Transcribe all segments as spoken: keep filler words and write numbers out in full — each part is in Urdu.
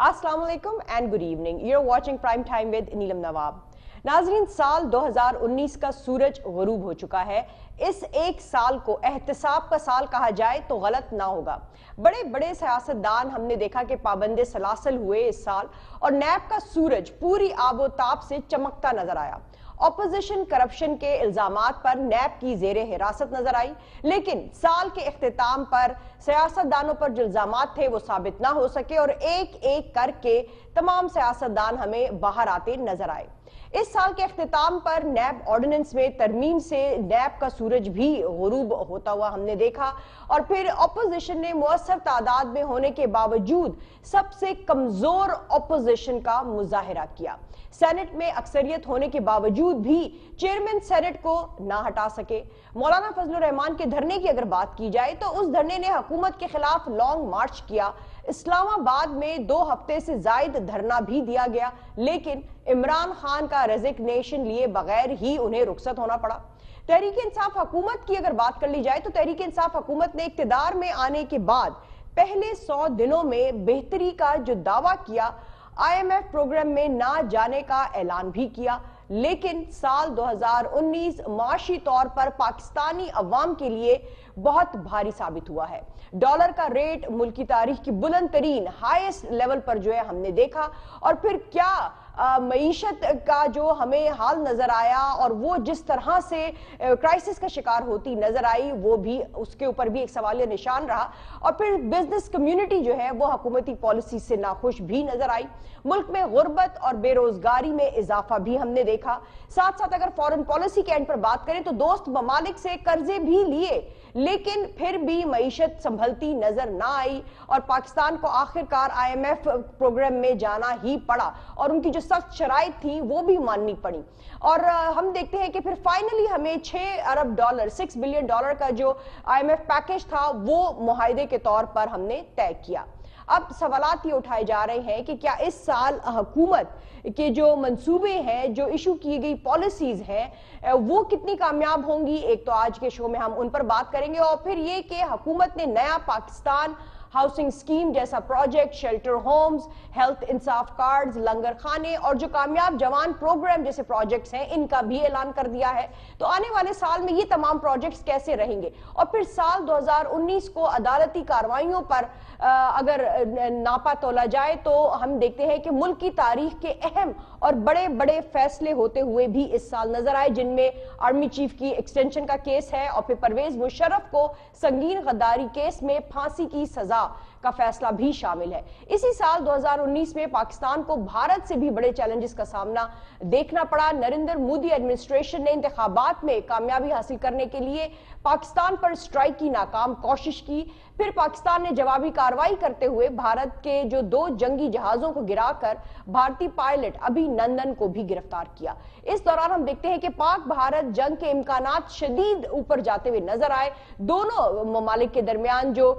अस्सलाम वालेकुम and good evening. You are watching prime time with Neelam Nawab. नाजरीन, साल दो हज़ार उन्नीस का सूरज गुरूब हो चुका है। इस एक साल को एहतसाब का साल कहा जाए तो गलत ना होगा। बड़े बड़े सियासतदान हमने देखा कि पाबंदे सलासल हुए इस साल, और नैब का सूरज पूरी आबोताब से चमकता नजर आया। ऑपोजिशन करप्शन के इल्जामात पर नैब की जेरे हिरासत नजर आई, लेकिन साल के इख्तिताम पर सियासतदानों पर जो इल्जामात थे वो साबित ना हो सके और एक एक करके तमाम सियासतदान हमें बाहर आते नजर आए। इस साल के इख्तिताम पर नैब ऑर्डिनेंस में तरमीम से नैब का सूरज भी गुरूब होता हुआ हमने देखा, और फिर ऑपोजिशन ने मुअस्सर तादाद में होने के बावजूद सबसे कमजोर ऑपोजिशन का मुजाहिरा किया। सेनेट में अक्सरियत होने के बावजूद भी चेयरमैन सेनेट को ना हटा सके। मौलाना फजलुर रहमान के धरने की अगर बात की जाए तो उस धरने ने हुकूमत के खिलाफ लॉन्ग मार्च किया। इस्लामाबाद में दो हफ्ते से जायद धरना भी दिया गया, लेकिन इमरान खान का रेजिग्नेशन लिए बगैर ही उन्हें रुखसत होना पड़ा। तहरीक इंसाफ हुकूमत की अगर बात कर ली जाए तो तहरीक इंसाफ हुकूमत ने इक्तिदार में आने के बाद पहले सौ दिनों में बेहतरी का जो दावा किया, आई एम एफ प्रोग्राम में ना जाने का ऐलान भी किया, लेकिन साल दो हज़ार उन्नीस माशी तौर पर पाकिस्तानी अवाम के लिए बहुत भारी साबित हुआ है। डॉलर का रेट मुल्क की तारीख की बुलंद तरीन हाईएस्ट लेवल पर जो है हमने देखा, और फिर क्या मईशत का जो हमें हाल नजर आया और वो जिस तरह से क्राइसिस का शिकार होती नजर आई, वो भी उसके ऊपर भी एक सवालिया निशान रहा। और फिर बिजनेस कम्युनिटी जो है वो हुकूमती पॉलिसी से नाखुश भी नजर आई। मुल्क में गुर्बत और बेरोजगारी में इजाफा भी हमने देखा। साथ साथ अगर फॉरेन पॉलिसी के एंड पर बात करें तो दोस्त ममालिक से कर्जे भी लिए, लेकिन फिर भी मईशत संभलती नजर ना आई और पाकिस्तान को आखिरकार आई एम एफ प्रोग्राम में जाना ही पड़ा, और उनकी जो सख्त शराइत थी वो भी माननी पड़ी। और हम देखते हैं कि फिर फाइनली हमें छह अरब डॉलर सिक्स बिलियन डॉलर का जो आई एम एफ पैकेज था वो मुआहदे के तौर पर हमने तय किया। अब सवालात ये उठाए जा रहे हैं कि क्या इस साल हुकूमत के जो मंसूबे हैं, जो इशू की गई पॉलिसीज हैं, वो कितनी कामयाब होंगी। एक तो आज के शो में हम उन पर बात करेंगे, और फिर ये कि हुकूमत ने नया पाकिस्तान हाउसिंग स्कीम जैसा project, shelter homes, health Insaf cards, लंगर खाने और जो कामयाब जवान प्रोग्राम जैसे प्रोजेक्ट्स हैं, इनका भी ऐलान कर दिया है। तो आने वाले साल में ये तमाम प्रोजेक्ट्स कैसे रहेंगे। और फिर साल दो हज़ार उन्नीस को अदालती कार्रवाइयों पर अगर नापा तोला जाए तो हम देखते हैं कि मुल्क की तारीख के अहम और बड़े बड़े फैसले होते हुए भी इस साल नजर आए, जिनमें आर्मी चीफ की एक्सटेंशन का केस है, और फिर परवेज मुशर्रफ को संगीन गद्दारी केस में फांसी की सजा का फैसला भी शामिल है। इसी साल दो हज़ार उन्नीस में पाकिस्तान को भारत से भी बड़े चैलेंजेस का सामना देखना पड़ा। नरेंद्र मोदी एडमिनिस्ट्रेशन ने इंतखाबात में कामयाबी हासिल करने के लिए पाकिस्तान पर स्ट्राइक की नाकाम कोशिश की। फिर पाकिस्तान ने जवाबी कार्रवाई करते हुए भारत के जो दो जंगी जहाजों को गिराकर भारतीय पायलट अभिनंदन को भी गिरफ्तार किया। इस दौरान हम देखते हैं कि पाक भारत जंग के इम्कानात शदीद ऊपर जाते हुए नजर आए। दोनों ममालिक के दरमियान जो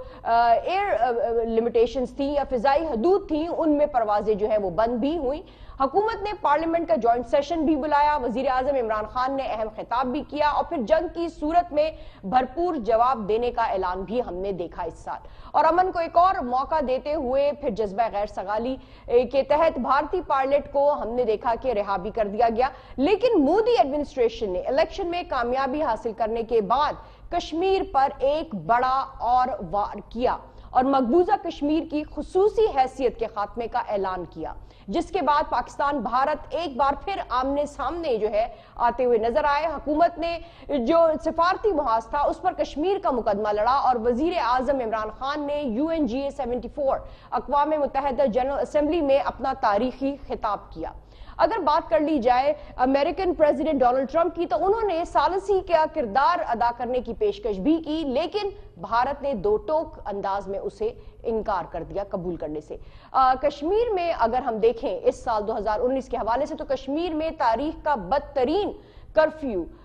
एयर लिमिटेशंस थी या फिजाई हदूद थी, उनमें परवाजें जो है वो बंद भी हुई। हुकूमत ने पार्लियामेंट का जॉइंट सेशन भी बुलाया। वजीर आजम इमरान खान ने अहम खिताब भी किया, और फिर जंग की सूरत में भरपूर जवाब देने का ऐलान भी हमने देखा इस साल। और अमन को एक और मौका देते हुए फिर जज्बा गैर सगाली के तहत भारतीय पायलट को हमने देखा कि रिहा भी कर दिया गया। लेकिन मोदी एडमिनिस्ट्रेशन ने इलेक्शन में कामयाबी हासिल करने के बाद कश्मीर पर एक बड़ा और वार किया और मकबूजा कश्मीर की खुसूसी हैसियत के खात्मे का ऐलान किया, जिसके बाद पाकिस्तान भारत एक बार फिर आमने सामने जो है आते हुए नजर आए। हुकूमत ने जो सिफारती मुहाज था उस पर कश्मीर का मुकदमा लड़ा, और वजीर आजम इमरान खान ने U N G A seventy four अक़वाम मुत्तहिदा जनरल असेंबली में अपना तारीखी खिताब किया। अगर बात कर ली जाए अमेरिकन प्रेसिडेंट डोनाल्ड ट्रंप की, तो उन्होंने सालसी का किरदार अदा करने की पेशकश भी की, लेकिन भारत ने दो टोक अंदाज में उसे इनकार कर दिया कबूल करने से। आ, कश्मीर में अगर हम देखें इस साल दो हज़ार उन्नीस के हवाले से, तो कश्मीर में तारीख का बदतरीन कर्फ्यू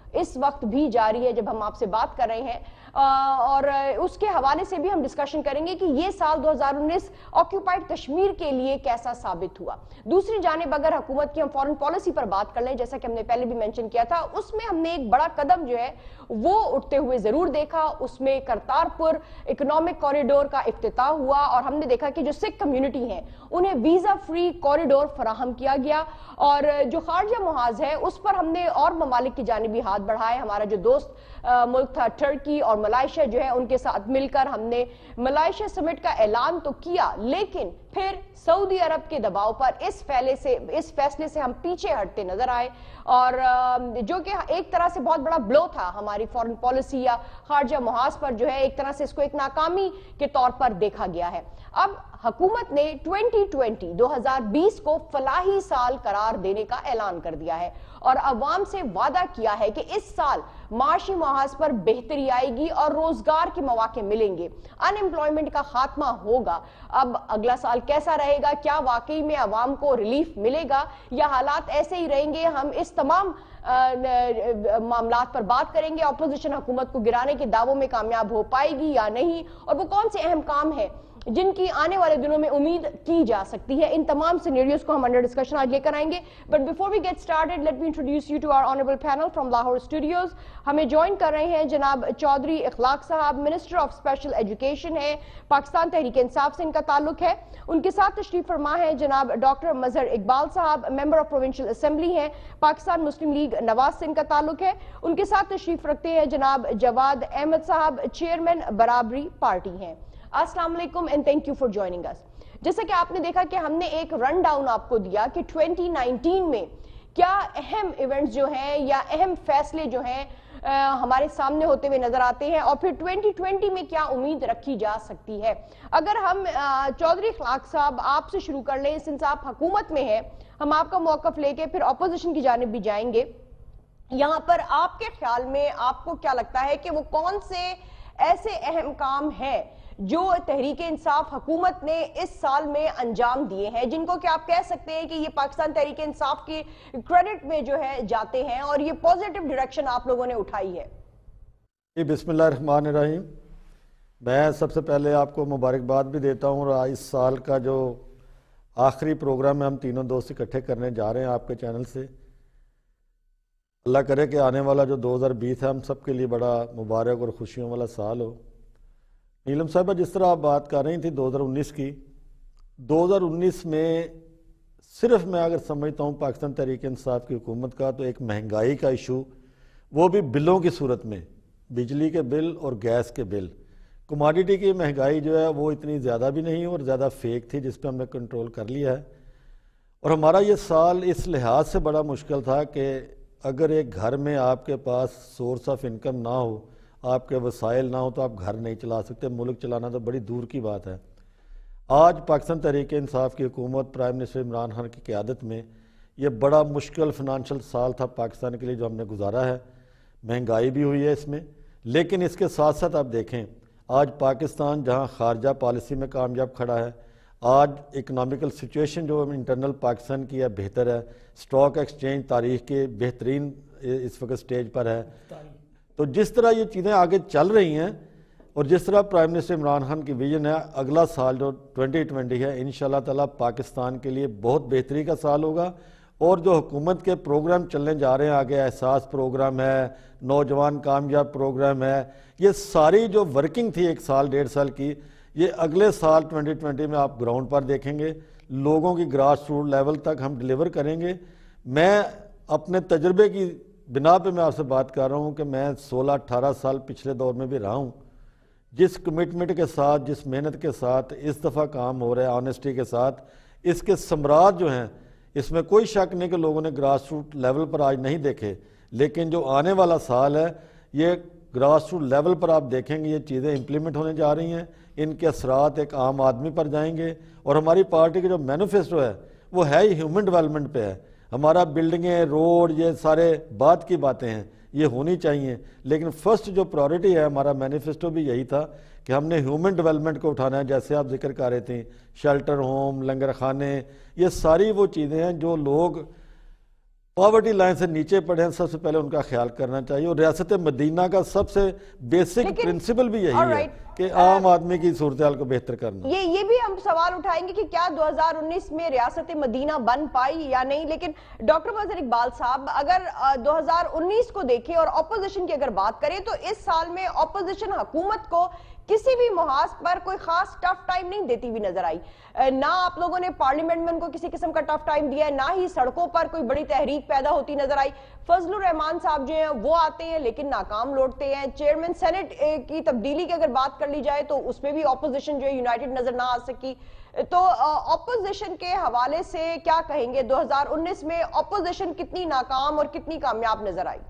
اس وقت بھی جاری ہے جب ہم آپ سے بات کر رہے ہیں، اور اس کے حوالے سے بھی ہم ڈسکشن کریں گے کہ یہ سال دو ہزار انیس آکیوپائڈ کشمیر کے لیے کیسا ثابت ہوا۔ دوسری جانب اگر حکومت کی ہم فورن پالیسی پر بات کر لیں، جیسا کہ ہم نے پہلے بھی منشن کیا تھا، اس میں ہم نے ایک بڑا قدم جو ہے وہ اٹھتے ہوئے ضرور دیکھا۔ اس میں کرتارپور اکنامک کوریڈور کا افتتاح ہوا اور ہم نے دیکھا کہ جو سکھ کمیونٹی ہیں انہیں ویزا فری کوریڈور فراہم کیا گیا، اور جو خارجہ محاذ ہے اس پر ہم نے اور ممالک کی جانب بھی ہاتھ بڑھائے۔ ہمارا جو دوست ملک تھا ٹرکی اور ملائیشیا جو ہے، ان کے ساتھ مل کر ہم نے ملائیشیا سمٹ کا اعلان تو کیا، لیکن پھر سعودی عرب کے دباؤ پر اس فیصلے سے اس فیصلے سے ہم پیچھے ہٹتے نظر آئے، اور جو کہ ایک طرح سے بہت بڑا بلو تھا ہماری فورن پالیسی یا خارجہ محاذ پر، جو ہے ایک طرح سے اس کو ایک ناکامی کے طور پر دیکھا گیا ہے۔ اب حکومت نے ٹوئنٹی ٹوئنٹی دو ہزار بیس کو فلاحی سال قرار دینے کا اعلان کر دیا ہے اور عوام سے وعدہ کیا ہے کہ اس سال معاشی محاذ پر بہتری آئے گی اور روزگار کے مواقع ملیں گے، ان امپلائمنٹ کا خاتمہ ہوگا۔ اب اگلا سال کیسا رہے گا؟ کیا واقعی میں عوام کو ریلیف ملے گا یا حالات ایسے ہی رہیں گے؟ ہم اس تمام معاملات پر بات کریں گے۔ اپوزیشن حکومت کو گرانے کے دعووں میں کامیاب ہو پائے گی یا نہیں، اور وہ کون سے اہم کام ہیں جن کی آنے والے دنوں میں امید کی جا سکتی ہے؟ ان تمام سینیریوز کو ہم انڈر ڈسکشن آج لے کر آئیں گے، but before we get started let me introduce you to our honourable panel from Lahore studios. ہمیں جوائن کر رہے ہیں جناب چودھری اخلاق صاحب، منسٹر آف اسپیشل ایجوکیشن ہے، پاکستان تحریک انصاف سے ان کا تعلق ہے۔ ان کے ساتھ تشریف فرما ہے جناب ڈاکٹر مظہر اقبال صاحب، ممبر آف پروونشل اسمبلی ہیں، پاکستان مسلم لیگ نواز سے ان کا تعلق ہے۔ ان کے ساتھ تشریف رکھتے ہیں جناب جواد احمد صاحب، چیئرمین برابری پارٹی ہیں۔ السلام علیکم and thank you for joining us. جیسا کہ آپ نے دیکھا کہ ہم نے ایک رن ڈاؤن آپ کو دیا کہ ٹوئنٹی نائنٹین میں کیا اہم ایونٹس جو ہیں یا اہم فیصلے جو ہیں ہمارے سامنے ہوتے ہوئے نظر آتے ہیں، اور پھر ٹوئنٹی ٹوئنٹی میں کیا امید رکھی جا سکتی ہے۔ اگر ہم چودھری اخلاق صاحب آپ سے شروع کر لیں، سنس آپ حکومت میں ہیں، ہم آپ کا موقف لے کے پھر اپوزیشن کی جانب بھی جائیں گے۔ یہاں پر آپ کے خیال میں آپ کو کیا لگتا ہے کہ وہ کون سے ایسے اہم کام ہیں جو تحریک انصاف حکومت نے اس سال میں انجام دیے ہیں، جن کو کہ آپ کہہ سکتے ہیں کہ یہ پاکستان تحریک انصاف کے کریڈٹ میں جو ہے جاتے ہیں اور یہ پوزیٹیو ڈائریکشن آپ لوگوں نے اٹھائی ہے؟ بسم اللہ الرحمن الرحیم۔ میں سب سے پہلے آپ کو مبارکباد بھی دیتا ہوں، اور اس سال کا جو آخری پروگرام ہے ہم تینوں دوست اکٹھے کرنے جا رہے ہیں آپ کے چینل سے، اللہ کرے کہ آنے والا جو دو ہزار بیس ہے ہم سب کے لیے بڑا مبارک اور خوشیوں والا سال ہو۔ نیلم صاحبہ، جس طرح آپ بات کر رہی تھی دو ہزار انیس کی، دو ہزار انیس میں صرف میں اگر سمجھتا ہوں پاکستان تحریک انصاف کی حکومت کا تو ایک مہنگائی کا ایشو، وہ بھی بلوں کی صورت میں، بجلی کے بل اور گیس کے بل، کماڈیٹی کی مہنگائی جو ہے وہ اتنی زیادہ بھی نہیں اور زیادہ فیک تھی، جس پہ ہم نے کنٹرول کر لیا ہے۔ اور ہمارا یہ سال اس لحاظ سے بڑا مشکل تھا کہ اگر ایک گھر میں آپ کے پاس سورس آف انکم نہ ہو، آپ کے وسائل نہ ہو، تو آپ گھر نہیں چلا سکتے، ملک چلانا تو بڑی دور کی بات ہے۔ آج پاکستان تحریک انصاف کی حکومت پرائم منسٹر عمران خان کی قیادت میں یہ بڑا مشکل فنانشل سال تھا پاکستان کے لیے جو ہم نے گزارا ہے، مہنگائی بھی ہوئی ہے اس میں، لیکن اس کے ساتھ ساتھ آپ دیکھیں آج پاکستان جہاں خارجہ پالیسی میں کامیاب کھڑا ہے، آج اکنامیکل سچویشن جو انٹرنل پاکستان کی ہے بہتر ہے، سٹاک ایکسچینج تاریخ کے بہترین اس وقت سٹیج پر ہے۔ تو جس طرح یہ چیزیں آگے چل رہی ہیں اور جس طرح پرائم منسٹر عمران خان کی ویژن ہے، اگلا سال جو ٹوئنٹی ٹوئنٹی ہے انشاءاللہ تعالیٰ پاکستان کے لیے بہت بہتری کا سال ہوگا، اور جو حکومت کے پروگرام چلنے جا رہے ہیں آگے، احساس پروگرام ہے، نوجوان کامیاب پروگرام ہے، یہ ساری جو ورکنگ تھی ایک سال ڈیڑھ سال کی، یہ اگلے سال ٹوئنٹی ٹوئنٹی میں آپ گراؤنڈ پر دیکھیں گے، لوگوں کی گراس روٹ لیول تک ہم ڈیلیور کریں گے۔ میں اپنے تجربے کی بنا پہ میں آپ سے بات کر رہا ہوں کہ میں سولہ اٹھارہ سال پچھلے دور میں بھی رہا ہوں، جس کمٹمنٹ کے ساتھ، جس محنت کے ساتھ اس دفعہ کام ہو رہا ہے، آنیسٹی کے ساتھ، اس کے ثمرات جو ہیں اس میں کوئی شک نہیں کہ لوگوں نے گراس روٹ لیول پر آج نہیں دیکھے، لیکن جو آنے والا سال ہے یہ گراس روٹ لیول پر آپ دیکھیں گے یہ چیزیں امپلیمنٹ ہونے جا رہی ہیں، ان کے اثرات ایک عام آدمی پر جائیں گے، اور ہماری پارٹی کے جو مینیفیسٹو ہے وہ ہے ہی ہیومن ڈیولپمنٹ پہ ہے۔ ہمارا بلڈنگیں، روڈ، یہ سارے بات کی باتیں ہیں، یہ ہونی چاہیے، لیکن فرسٹ جو پرائورٹی ہے ہمارا مینیفیسٹو بھی یہی تھا کہ ہم نے ہیومن ڈیولپمنٹ کو اٹھانا ہے، جیسے آپ ذکر کر رہے تھے شیلٹر ہوم، لنگر خانے، یہ ساری وہ چیزیں ہیں جو لوگ پاورٹی لائن سے نیچے پڑے ہیں سب سے پہلے ان کا خیال کرنا چاہیے، اور ریاست مدینہ کا سب سے بیسک پرنسپل بھی یہی ہے کہ عام آدمی کی صورتحال کو بہتر کرنا۔ یہ یہ بھی ہم سوال اٹھائیں گے کہ کیا دو ہزار انیس میں ریاست مدینہ بن پائی یا نہیں، لیکن ڈاکٹر مظہر اقبال صاحب اگر دو ہزار انیس کو دیکھیں اور اپوزیشن کی اگر بات کریں تو اس سال میں اپوزیشن حکومت کو کسی بھی محاذ پر کوئی خاص ٹف ٹائم نہیں دیتی ہوئی نظر آئی، نہ آپ لوگوں نے پارلیمنٹ میں ان کو کسی قسم کا ٹف ٹائم دیا ہے، نہ ہی سڑکوں پر کوئی بڑی تحریک پیدا ہوتی نظر آئی۔ فضل الرحمان صاحب جو ہیں وہ آتے ہیں لیکن ناکام لوٹتے ہیں۔ چیئرمین سینٹ کی تبدیلی کی اگر بات کر لی جائے تو اس میں بھی اپوزیشن جو ہے یونائٹڈ نظر نہ آ سکی۔ تو اپوزیشن کے حوالے سے کیا کہیں گے، دو ہزار انیس میں اپوزیشن کتنی ناکام اور کتنی کامیاب نظر آئی؟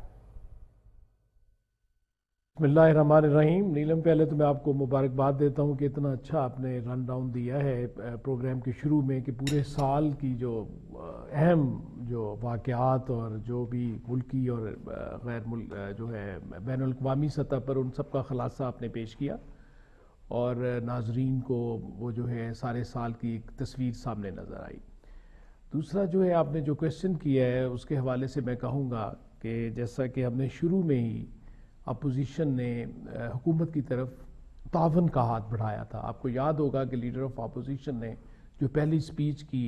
بسم اللہ الرحمن الرحیم۔ نیلم، پہلے تو میں آپ کو مبارکباد دیتا ہوں کہ اتنا اچھا آپ نے رن ڈاؤن دیا ہے پروگرام کے شروع میں، کہ پورے سال کی جو اہم جو واقعات اور جو بھی ملکی اور غیر ملک جو ہے بین الاقوامی سطح پر ان سب کا خلاصہ آپ نے پیش کیا، اور ناظرین کو وہ جو ہے سارے سال کی ایک تصویر سامنے نظر آئی۔ دوسرا جو ہے آپ نے جو کویسچن کیا ہے اس کے حوالے سے میں کہوں گا کہ جیسا کہ ہم نے شروع میں ہی اپوزیشن نے حکومت کی طرف تعاون کا ہاتھ بڑھایا تھا۔ آپ کو یاد ہوگا کہ لیڈر آف اپوزیشن نے جو پہلی سپیچ کی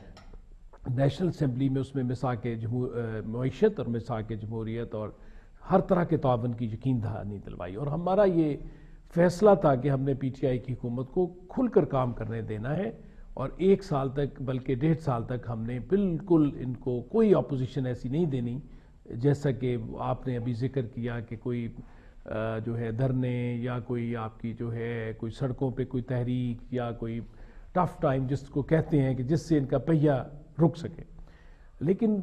نیشنل اسمبلی میں، اس میں مساک معیشت اور مساک جمہوریت اور ہر طرح کے تعاون کی یقین دہانی دلوائی، اور ہمارا یہ فیصلہ تھا کہ ہم نے پی ٹی آئی کی حکومت کو کھل کر کام کرنے دینا ہے، اور ایک سال تک بلکہ ڈیڑھ سال تک ہم نے بالکل ان کو کوئی اپوزیشن ایسی نہیں دینی، جیسا کہ آپ نے ابھی ذکر کیا کہ کوئی جو ہے دھرنے یا کوئی آپ کی جو ہے کوئی سڑکوں پہ کوئی تحریک یا کوئی ٹف ٹائم جس کو کہتے ہیں کہ جس سے ان کا پہیہ رک سکے۔ لیکن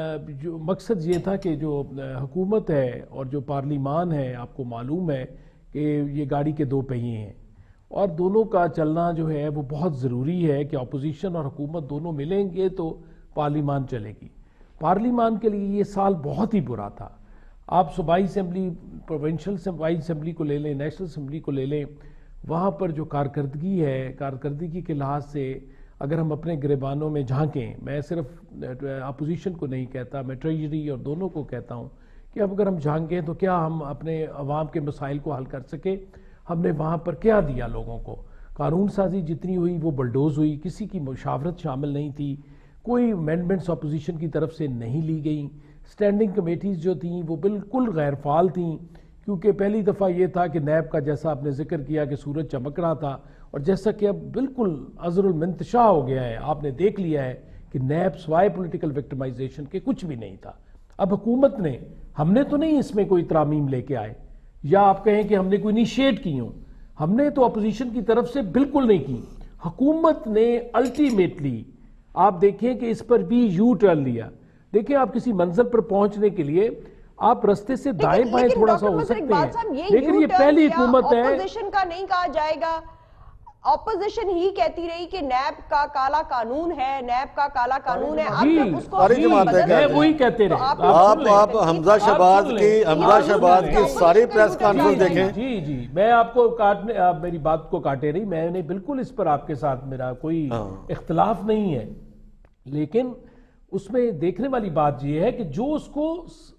جو مقصد یہ تھا کہ جو حکومت ہے اور جو پارلیمان ہے، آپ کو معلوم ہے کہ یہ گاڑی کے دو پہیے ہیں، اور دونوں کا چلنا جو ہے وہ بہت ضروری ہے کہ اپوزیشن اور حکومت دونوں ملیں گے تو پارلیمان چلے گی۔ پارلیمان کے لیے یہ سال بہت ہی برا تھا۔ آپ صوبائی اسمبلی، پروونشل صوبائی اسمبلی کو لے لیں، نیشنل اسمبلی کو لے لیں، وہاں پر جو کارکردگی ہے، کارکردگی کے لحاظ سے اگر ہم اپنے گریبانوں میں جھانکیں، میں صرف اپوزیشن کو نہیں کہتا، میں ٹریجری اور دونوں کو کہتا ہوں کہ اب اگر ہم جھانکیں تو کیا ہم اپنے عوام کے مسائل کو حل کر سکے؟ ہم نے وہاں پر کیا دیا لوگوں کو؟ قانون سازی جتنی ہوئی وہ بلڈوز ہوئی، کسی کی مشاورت شامل نہیں تھی، کوئی امینڈمنٹس اپوزیشن کی طرف سے نہیں لی گئیں، سٹینڈنگ کمیٹیز جو تھیں وہ بالکل غیر فعال تھیں، کیونکہ پہلی دفعہ یہ تھا کہ نیب کا جیسا آپ نے ذکر کیا کہ سورج چمک رہا تھا، اور جیسا کہ اب بالکل عذر المنتشا ہو گیا ہے، آپ نے دیکھ لیا ہے کہ نیب سوائے پولیٹیکل وکٹمائزیشن کے کچھ بھی نہیں تھا۔ اب حکومت نے، ہم نے تو نہیں اس میں کوئی ترامیم لے کے آئے، یا آپ کہیں کہ ہم نے کوئی انیشیٹ کی ہوں، ہم نے تو اپوزیشن کی طرف سے بالکل نہیں کی۔ حکومت نے الٹیمیٹلی آپ دیکھیں کہ اس پر بھی یو ٹرن لیا۔ دیکھیں آپ کسی منزل پر پہنچنے کے لیے آپ رستے سے دائیں بائیں تھوڑا سا ہو سکتے ہیں، لیکن یہ پہلی حکومت ہے۔ اپوزیشن کا نہیں کہا جائے گا، اپوزیشن ہی کہتی رہی کہ نیب کا کالا قانون ہے، نیب کا کالا قانون ہے، اب جب اس کو وہی کہتے رہے۔ آپ آپ حمزہ شہباز کی حمزہ شہباز کی ساری پریس کانفرنس دیکھیں۔ جی جی میں آپ کو کاٹنے، آپ میری بات کو کاٹے رہی، میں نے بالکل اس پر آپ کے ساتھ میرا کوئی اختلاف نہیں ہے، لیکن اس میں دیکھنے والی بات یہ ہے کہ جو اس کو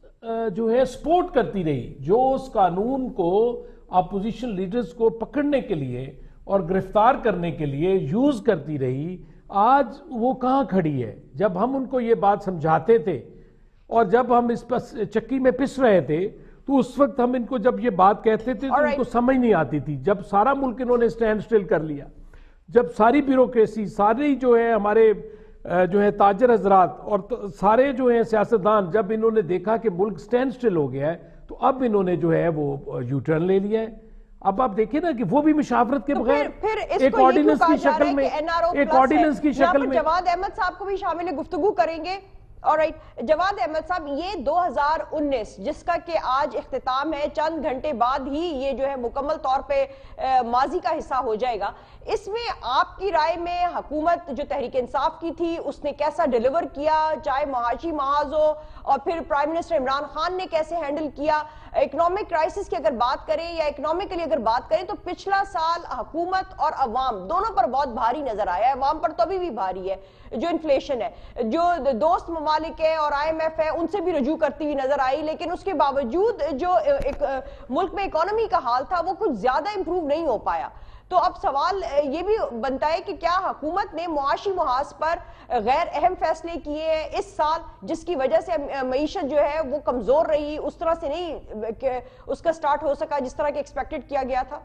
جو ہے سپورٹ کرتی رہی، جو اس قانون کو اپوزیشن لیڈرز کو پکڑنے کے لیے اور گرفتار کرنے کے لیے یوز کرتی رہی، آج وہ کہاں کھڑی ہے؟ جب ہم ان کو یہ بات سمجھاتے تھے اور جب ہم اس پر چکی میں پس رہے تھے تو اس وقت ہم ان کو جب یہ بات کہتے تھے تو ان کو سمجھ نہیں آتی تھی۔ جب سارا ملک انہوں نے سٹینڈ سٹل کر لیا، جب ساری بیوروکریسی، سارے جو ہے ہمارے جو ہے تاجر حضرات اور سارے جو ہیں سیاستدان، جب انہوں نے دیکھا کہ ملک سٹینڈ سٹل ہو گیا ہے تو اب انہوں نے جو ہے وہ یو ٹرن لے لیا ہے۔ اب آپ دیکھیں نا کہ وہ بھی مشاورت کے بغیر ایک آرڈیننس کی شکل میں ایک آرڈیننس کی شکل میں جواد احمد صاحب کو بھی شامل گفتگو کریں گے۔ آلرائٹ جواد احمد صاحب، یہ دو ہزار انیس جس کا کہ آج اختتام ہے، چند گھنٹے بعد ہی یہ جو ہے مکمل طور پہ ماضی کا حصہ ہو جائے گا، اس میں آپ کی رائے میں حکومت جو تحریک انصاف کی تھی اس نے کیسا ڈیلیور کیا، چاہے معاشی محاذ ہو، اور پھر پرائم منسٹر عمران خان نے کیسے ہینڈل کیا؟ اکنامک کرائسس کی اگر بات کریں یا اکنامکلی اگر بات کریں تو پچھلا سال حکومت اور عوام دونوں پر بہت بھاری نظر آیا ہے. عوام پر تو ابھی بھی بھاری ہے, جو انفلیشن ہے, جو دوست ممالک ہے اور آئی ایم ایف ہے ان سے بھی رجوع کرتی ہوئی نظر آئی, لیکن اس کے باوجود جو ایک ملک میں اکانومی کا حال تھا وہ کچھ زیادہ امپروو نہیں ہو پایا. تو اب سوال یہ بھی بنتا ہے کہ کیا حکومت نے معاشی محاذ پر غیر اہم فیصلے کیے ہیں اس سال, جس کی وجہ سے معیشت جو ہے وہ کمزور رہی, اس طرح سے نہیں کہ اس کا سٹارٹ ہو سکا جس طرح کہ ایکسپیکٹڈ کیا گیا تھا؟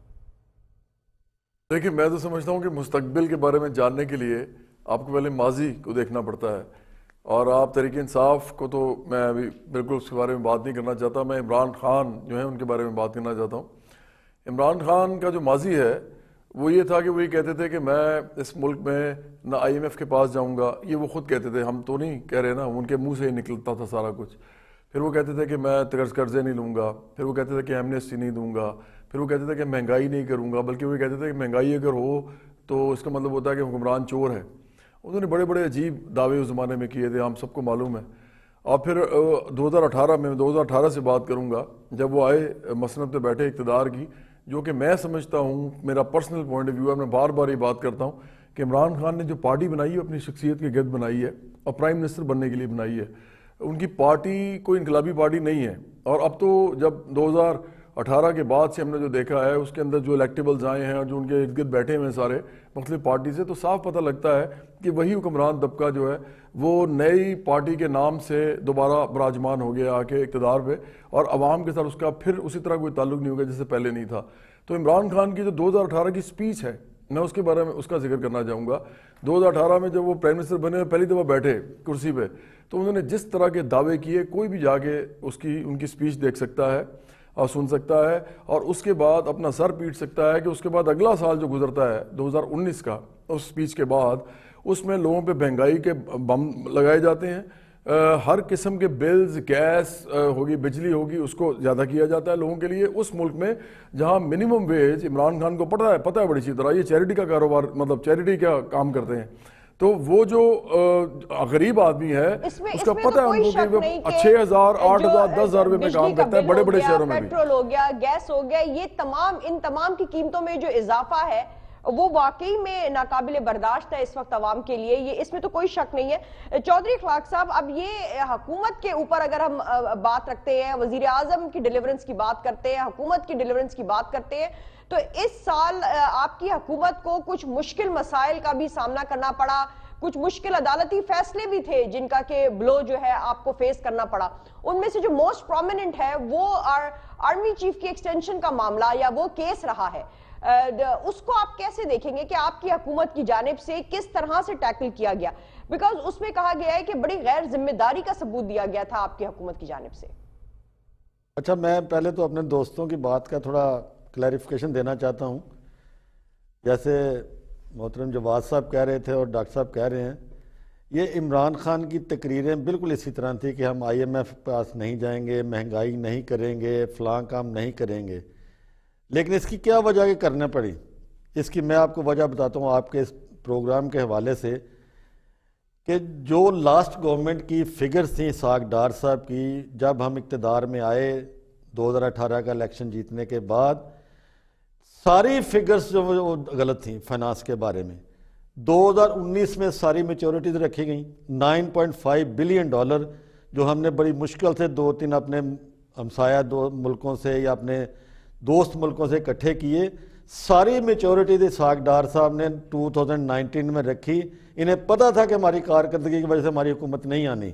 دیکھیں, میں تو سمجھتا ہوں کہ مستقبل کے بارے میں جاننے کے لیے آپ کو پہلے ماضی کو دیکھنا پڑتا ہے, اور آپ تحریک انصاف کو تو میں ابھی بالکل اس کے بارے میں بات نہیں کرنا چاہتا. میں عمران خان جو ہیں ان کے بارے میں بات کرنا چاہتا ہوں. عمران خان کا جو ماضی ہے وہ یہ تھا کہ وہ یہ کہتے تھے کہ میں اس ملک میں نہ آئی ایم ایف کے پاس جاؤں گا. یہ وہ خود کہتے تھے, ہم تو نہیں کہہ رہے نا, ان کے منہ سے ہی نکلتا تھا سارا کچھ. پھر وہ کہتے تھے کہ میں قرض قرضے نہیں لوں گا, پھر وہ کہتے تھے کہ ایمنیسٹی نہیں دوں گا, پھر وہ کہتے تھے کہ مہنگائی نہیں کروں گا, بلکہ وہ کہتے تھے کہ مہنگائی اگر ہو تو اس کا مطلب ہوتا ہے کہ حکمران چور ہے. انہوں نے بڑے بڑے عجیب دعوے اس زمانے میں کیے تھے, ہم سب کو معلوم ہے. اور پھر دو ہزار اٹھارہ میں دو ہزار اٹھارہ سے بات کروں گا, جب وہ آئے مسند پہ بیٹھے اقتدار کی, جو کہ میں سمجھتا ہوں, میرا پرسنل پوائنٹ آف ویو ہے, میں بار بار یہ بات کرتا ہوں کہ عمران خان نے جو پارٹی بنائی ہے اپنی شخصیت کے گرد بنائی ہے اور پرائم منسٹر بننے کے لیے بنائی ہے. ان کی پارٹی کوئی انقلابی پارٹی نہیں ہے. اور اب تو جب دو ہزار اٹھارہ کے بعد سے ہم نے جو دیکھا ہے اس کے اندر جو الیکٹیبلز آئے ہیں اور جو ان کے ارد گرد بیٹھے ہوئے ہیں سارے مختلف پارٹی سے, تو صاف پتہ لگتا ہے کہ وہی حکمران طبقہ جو ہے وہ نئی پارٹی کے نام سے دوبارہ براجمان ہو گیا آ کے اقتدار پہ, اور عوام کے ساتھ اس کا پھر اسی طرح کوئی تعلق نہیں ہوگا جیسے پہلے نہیں تھا. تو عمران خان کی جو دو ہزار اٹھارہ کی سپیچ ہے, میں اس کے بارے میں اس کا ذکر کرنا چاہوں گا. دو ہزار اٹھارہ میں جب وہ پرائم منسٹر بنے, پہلی دفعہ بیٹھے کرسی پہ, تو انہوں نے جس طرح کے دعوے کیے, کوئی بھی جا کے اس کی ان کی سپیچ دیکھ سکتا ہے اور سن سکتا ہے, اور اس کے بعد اپنا سر پیٹ سکتا ہے کہ اس کے بعد اگلا سال جو گزرتا ہے دو ہزار انیس کا, اس سپیچ کے بعد اس میں لوگوں پہ مہنگائی کے بم لگائے جاتے ہیں, ہر قسم کے بلز, گیس ہوگی, بجلی ہوگی, اس کو زیادہ کیا جاتا ہے لوگوں کے لیے. اس ملک میں جہاں منیمم ویج عمران خان کو پتہ ہے پتہ ہے بڑی اچھی طرح, یہ چیریٹی کا کاروبار, مطلب چیریٹی کا کام کرتے ہیں, تو وہ جو غریب آدمی ہے اس کا پتہ ہے ان کو کہ چھ ہزار آٹھ ہزار دس ہزار روپے میں کام کرتا ہے بڑے بڑے شہروں میں بھی. پیٹرول ہو گیا, گیس ہو گیا, یہ تمام ان تمام کی قیمتوں میں جو اضافہ ہے وہ واقعی میں ناقابل برداشت ہے اس وقت عوام کے لیے, یہ اس میں تو کوئی شک نہیں ہے. چودھری اخلاق صاحب, اب یہ حکومت کے اوپر اگر ہم بات رکھتے ہیں, وزیر اعظم کی ڈیلیورنس کی بات کرتے ہیں, حکومت کی ڈیلیورنس کی بات کرتے ہیں, تو اس سال آپ کی حکومت کو کچھ مشکل مسائل کا بھی سامنا کرنا پڑا, کچھ مشکل عدالتی فیصلے بھی تھے جن کا کہ بلو جو ہے آپ کو فیس کرنا پڑا. ان میں سے جو موسٹ پرومیننٹ ہے وہ آرمی چیف کی ایکسٹینشن کا معاملہ یا وہ کیس رہا ہے. اس کو آپ کیسے دیکھیں گے کہ آپ کی حکومت کی جانب سے کس طرح سے ٹیکل کیا گیا؟ بیکاز اس میں کہا گیا ہے کہ بڑی غیر ذمہ داری کا ثبوت دیا گیا تھا آپ کی حکومت کی جانب سے. اچھا, میں پہلے تو اپنے دوستوں کی بات کا تھوڑا کلیریفیکیشن دینا چاہتا ہوں. جیسے محترم جواد صاحب کہہ رہے تھے اور ڈاکٹر صاحب کہہ رہے ہیں, یہ عمران خان کی تقریریں بالکل اسی طرح تھی کہ ہم آئی ایم ایف پاس نہیں جائیں گے, مہنگائی نہیں کریں گے, فلاں کام نہیں کریں گے. لیکن اس کی کیا وجہ کہ کرنا پڑی, اس کی میں آپ کو وجہ بتاتا ہوں آپ کے اس پروگرام کے حوالے سے, کہ جو لاسٹ گورنمنٹ کی فگرز تھیں اسحاق ڈار صاحب کی, جب ہم اقتدار میں آئے دو ہزار اٹھارہ کا الیکشن جیتنے کے بعد, ساری فگرز جو غلط تھیں فائنانس کے بارے میں. دو ہزار انیس میں ساری میچورٹیز رکھی گئیں, nine point five billion dollar جو ہم نے بڑی مشکل سے دو تین اپنے ہمسایہ دو ملکوں سے یا اپنے دوست ملکوں سے اکٹھے کیے, ساری میچورٹیز اسحاق ڈار صاحب نے ٹو تھاؤزنڈ نائنٹین میں رکھی. انہیں پتہ تھا کہ ہماری کارکردگی کی وجہ سے ہماری حکومت نہیں آنی.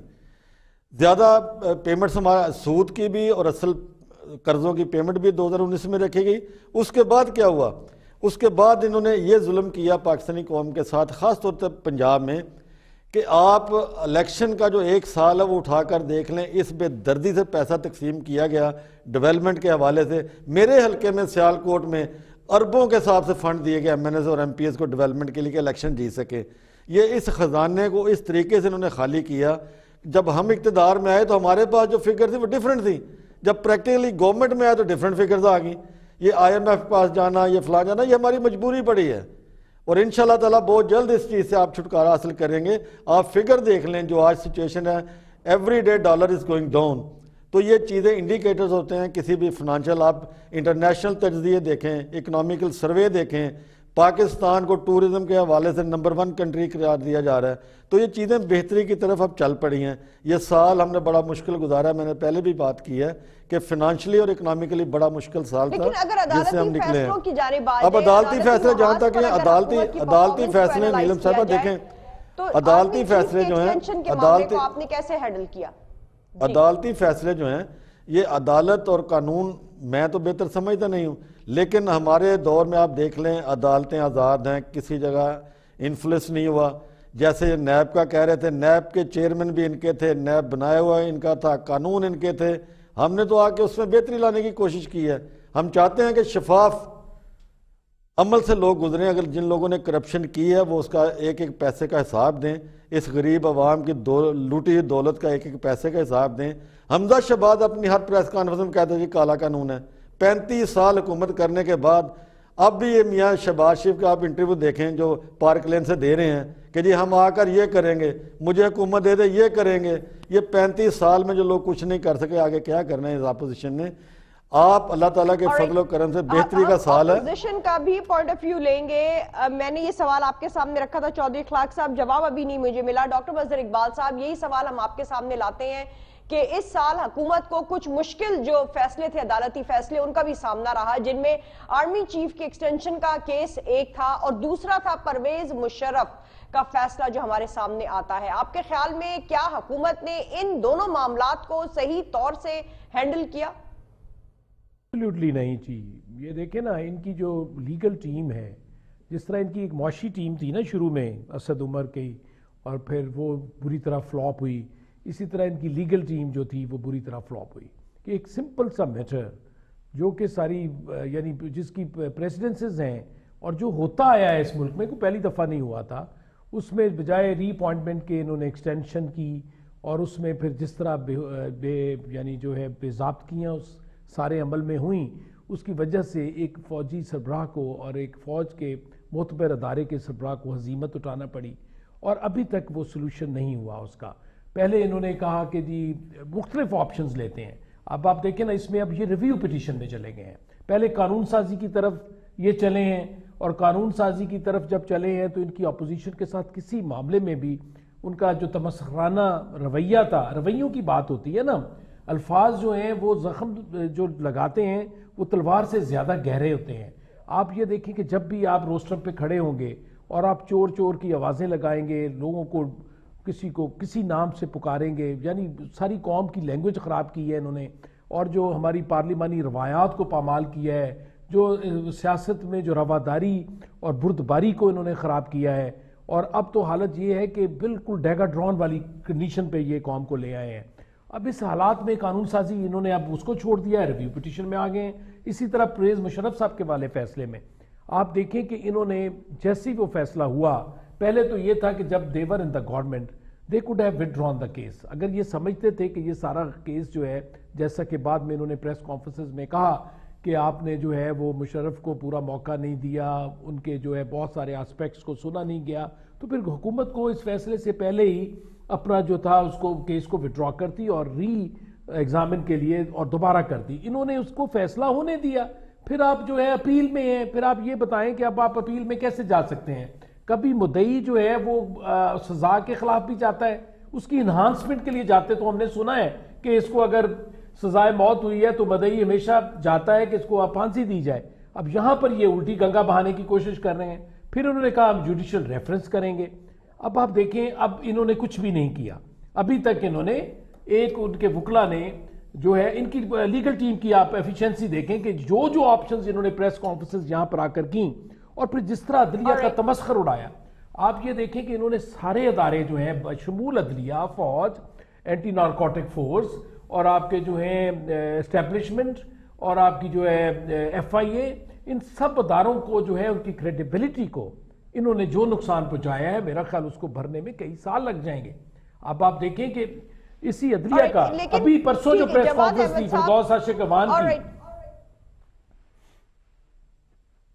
زیادہ پیمنٹس ہمارا سود کی بھی اور اصل قرضوں کی پیمنٹ بھی دو ہزار انیس میں رکھی گئی. اس کے بعد کیا ہوا, اس کے بعد انہوں نے یہ ظلم کیا پاکستانی قوم کے ساتھ, خاص طور پر پنجاب میں, کہ آپ الیکشن کا جو ایک سال ہے وہ اٹھا کر دیکھ لیں, اس بے دردی سے پیسہ تقسیم کیا گیا ڈیولپمنٹ کے حوالے سے. میرے حلقے میں سیالکوٹ میں اربوں کے حساب سے فنڈ دیے گئے ایم این ایز اور ایم پی ایس کو ڈیولپمنٹ کے لیے کہ الیکشن جیت سکے. یہ اس خزانے کو اس طریقے سے انہوں نے خالی کیا. جب ہم اقتدار میں آئے تو ہمارے پاس جو فگر تھی وہ ڈیفرنٹ تھی, جب پریکٹیکلی گورنمنٹ میں آئے تو ڈیفرنٹ فگرز آ گئیں. یہ آئی ایم ایف پاس جانا, یہ فلاں جانا, یہ ہماری مجبوری پڑی ہے, اور انشاءاللہ تعالیٰ بہت جلد اس چیز سے آپ چھٹکارا حاصل کریں گے. آپ فگر دیکھ لیں جو آج سچویشن ہے, every day dollar is going down. تو یہ چیزیں انڈیکیٹرز ہوتے ہیں کسی بھی فنانشل. آپ انٹرنیشنل تجزیے دیکھیں, اکنامیکل سروے دیکھیں, پاکستان کو ٹورزم کے حوالے سے نمبر ون کنٹری قرار دیا جا رہا ہے. تو یہ چیزیں بہتری کی طرف اب چل پڑی ہیں. یہ سال ہم نے بڑا مشکل گزارا ہے, میں نے پہلے بھی بات کی ہے کہ فنانشلی اور اکنامیکلی بڑا مشکل سال تھا جس سے ہم نکلے ہیں. اب عدالتی فیصلے جہاں تک ہیں, عدالتی عدالتی فیصلے نیلم صاحبہ دیکھیں, عدالتی فیصلے جو ہیں عدالتی آپ نے کیسے ہینڈل کیا؟ عدالتی فیصلے جو ہیں یہ عدالت اور قانون میں تو بہتر سمجھتا نہیں ہوں, لیکن ہمارے دور میں آپ دیکھ لیں عدالتیں آزاد ہیں, کسی جگہ انفلس نہیں ہوا. جیسے نیب کا کہہ رہے تھے, نیب کے چیئرمین بھی ان کے تھے, نیب بنایا ہوا ان کا تھا, قانون ان کے تھے. ہم نے تو آ کے اس میں بہتری لانے کی کوشش کی ہے. ہم چاہتے ہیں کہ شفاف عمل سے لوگ گزریں. اگر جن لوگوں نے کرپشن کی ہے وہ اس کا ایک ایک پیسے کا حساب دیں, اس غریب عوام کی دو لوٹی ہوئی دولت کا ایک ایک پیسے کا حساب دیں. حمزہ شہباز اپنی ہر پریس کانفرنس میں کہتے ہیں جی کالا قانون ہے. پینتیس سال حکومت کرنے کے بعد اب بھی یہ میاں شہباز شریف کا آپ انٹرویو دیکھیں جو پارک لین سے دے رہے ہیں کہ جی ہم آ کر یہ کریں گے, مجھے حکومت دے دے یہ کریں گے. یہ پینتیس سال میں جو لوگ کچھ نہیں کر سکے, آگے کیا کرنا ہے اس اپوزیشن نے. آپ اللہ تعالیٰ کے فضل و کرم سے بہتری کا سال ہے. اپوزیشن کا بھی پوائنٹ آف ویو لیں گے. میں نے یہ سوال آپ کے سامنے رکھا تھا چودھری اخلاق صاحب, جواب ابھی نہیں مجھے ملا. ڈاکٹر مظہر اقبال صاحب, یہی سوال ہم آپ کے سامنے لاتے ہیں کہ اس سال حکومت کو کچھ مشکل جو فیصلے تھے, عدالتی فیصلے, ان کا بھی سامنا رہا, جن میں آرمی چیف کے ایکسٹینشن کا کیس ایک تھا اور دوسرا تھا پرویز مشرف کا فیصلہ جو ہمارے سامنے آتا ہے. آپ کے خیال میں کیا حکومت نے ان دونوں معاملات کو صحیح طور سے ہینڈل کیا؟ ایبسلیوٹلی نہیں جی. یہ دیکھیں نا, ان کی جو لیگل ٹیم ہے, جس طرح ان کی ایک معاشی ٹیم تھی نا شروع میں اسد عمر کی, اور پھر وہ بری طرح فلاپ ہوئی, اسی طرح ان کی لیگل ٹیم جو تھی وہ بری طرح فلاپ ہوئی. کہ ایک سمپل سا میٹر جو کہ ساری یعنی جس کی پریسیڈنسز ہیں اور جو ہوتا آیا ہے اس ملک میں, کوئی پہلی دفعہ نہیں ہوا تھا, اس میں بجائے ری اپوائنٹمنٹ کے انہوں نے ایکسٹینشن کی, اور اس میں پھر جس طرح بے یعنی جو ہے بے ضابطگیاں اس سارے عمل میں ہوئیں, اس کی وجہ سے ایک فوجی سربراہ کو اور ایک فوج کے معتبر ادارے کے سربراہ کو ہزیمت اٹھانا پڑی, اور ابھی تک وہ سلوشن نہیں ہوا اس کا. پہلے انہوں نے کہا کہ جی مختلف آپشنز لیتے ہیں. اب آپ دیکھیں نا, اس میں اب یہ ریویو پٹیشن میں چلے گئے ہیں. پہلے قانون سازی کی طرف یہ چلے ہیں, اور قانون سازی کی طرف جب چلے ہیں تو ان کی اپوزیشن کے ساتھ کسی معاملے میں بھی ان کا جو تمسخرانہ رویہ تھا, رویوں کی بات ہوتی ہے نا, الفاظ جو ہیں وہ زخم جو لگاتے ہیں وہ تلوار سے زیادہ گہرے ہوتے ہیں. آپ یہ دیکھیں کہ جب بھی آپ روسٹر پہ کھڑے ہوں گے اور آپ چور چور کی آوازیں لگائیں گے, لوگوں کو کسی کو کسی نام سے پکاریں گے, یعنی ساری قوم کی لینگویج خراب کی ہے انہوں نے, اور جو ہماری پارلیمانی روایات کو پامال کیا ہے, جو سیاست میں جو رواداری اور بردباری کو انہوں نے خراب کیا ہے. اور اب تو حالت یہ ہے کہ بالکل ڈیگا ڈرون والی کنڈیشن پہ یہ قوم کو لے آئے ہیں. اب اس حالات میں قانون سازی انہوں نے اب اس کو چھوڑ دیا ہے, ریویو پٹیشن میں آ گئے ہیں. اسی طرح پرویز مشرف صاحب کے والے فیصلے میں آپ دیکھیں کہ انہوں نے جیسی وہ فیصلہ ہوا, پہلے تو یہ تھا کہ جب they were in the government they could have withdrawn the case. اگر یہ سمجھتے تھے کہ یہ سارا کیس جو ہے, جیسا کہ بعد میں انہوں نے پریس کانفرنسز میں کہا کہ آپ نے جو ہے وہ مشرف کو پورا موقع نہیں دیا, ان کے جو ہے بہت سارے آسپیکٹس کو سنا نہیں گیا, تو پھر حکومت کو اس فیصلے سے پہلے ہی اپنا جو تھا اس کو کیس کو وڈرا کرتی اور ری ایگزامن کے لیے اور دوبارہ کرتی. انہوں نے اس کو فیصلہ ہونے دیا. پھر آپ جو ہے اپیل میں ہیں, پھر آپ یہ بتائیں کہ اب آپ اپیل میں کیسے جا سکتے ہیں. کبھی مدعی جو ہے وہ سزا کے خلاف بھی جاتا ہے, اس کی انہانسمنٹ کے لیے جاتے, تو ہم نے سنا ہے کہ اس کو اگر سزائے موت ہوئی ہے تو مدعی ہمیشہ جاتا ہے کہ اس کو پھانسی دی جائے. اب یہاں پر یہ الٹی گنگا بہانے کی کوشش کر رہے ہیں. پھر انہوں نے کہا ہم جوڈیشل ریفرنس کریں گے. اب آپ دیکھیں, اب انہوں نے کچھ بھی نہیں کیا ابھی تک. انہوں نے ایک ان کے وکلا نے جو ہے, ان کی لیگل ٹیم کی آپ ایفیشنسی دیکھیں کہ جو جو آپشنز انہوں نے پریس کانفرنسز یہاں پر آ کر کیں, اور پھر جس طرح عدلیہ کا تمسخر اڑایا. آپ یہ دیکھیں کہ انہوں نے سارے ادارے جو ہیں شمول عدلیہ, فوج, اینٹی نارکوٹک فورس, اور آپ کے جو ہیں اسٹیبلشمنٹ, اور آپ کی جو ہے ایف آئی اے, ان سب اداروں کو جو ہے ان کی کریڈیبلٹی کو انہوں نے جو نقصان پہنچایا ہے, میرا خیال اس کو بھرنے میں کئی سال لگ جائیں گے. اب آپ دیکھیں کہ اسی عدلیہ کا ابھی پرسوں جو پریس کانفرنس تھی فردوس عاشق امان کی,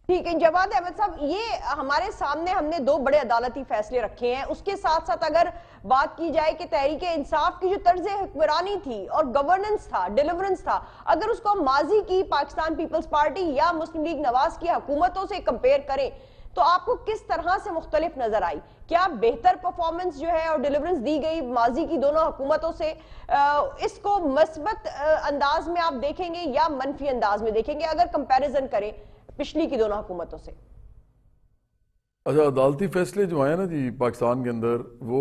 ٹھیک ہے جواد احمد صاحب، یہ ہمارے سامنے ہم نے دو بڑے عدالتی فیصلے رکھے ہیں، اس کے ساتھ ساتھ اگر بات کی جائے کہ تحریک انصاف کی جو طرز حکمرانی تھی اور گورننس تھا، ڈیلیورنس تھا، اگر اس کو ہم ماضی کی پاکستان پیپلز پارٹی یا مسلم لیگ نواز کی حکومتوں سے کمپیئر کریں تو آپ کو کس طرح سے مختلف نظر آئی؟ کیا بہتر پرفارمنس جو ہے اور ڈیلیورنس دی گئی ماضی کی دونوں حکومتوں سے؟ اس کو مثبت انداز میں آپ دیکھیں گے یا منفی انداز میں دیکھیں گے اگر کمپیریزن کریں پچھلی کی دونوں حکومتوں سے؟ اچھا، عدالتی فیصلے جو آئے نا جی پاکستان کے اندر، وہ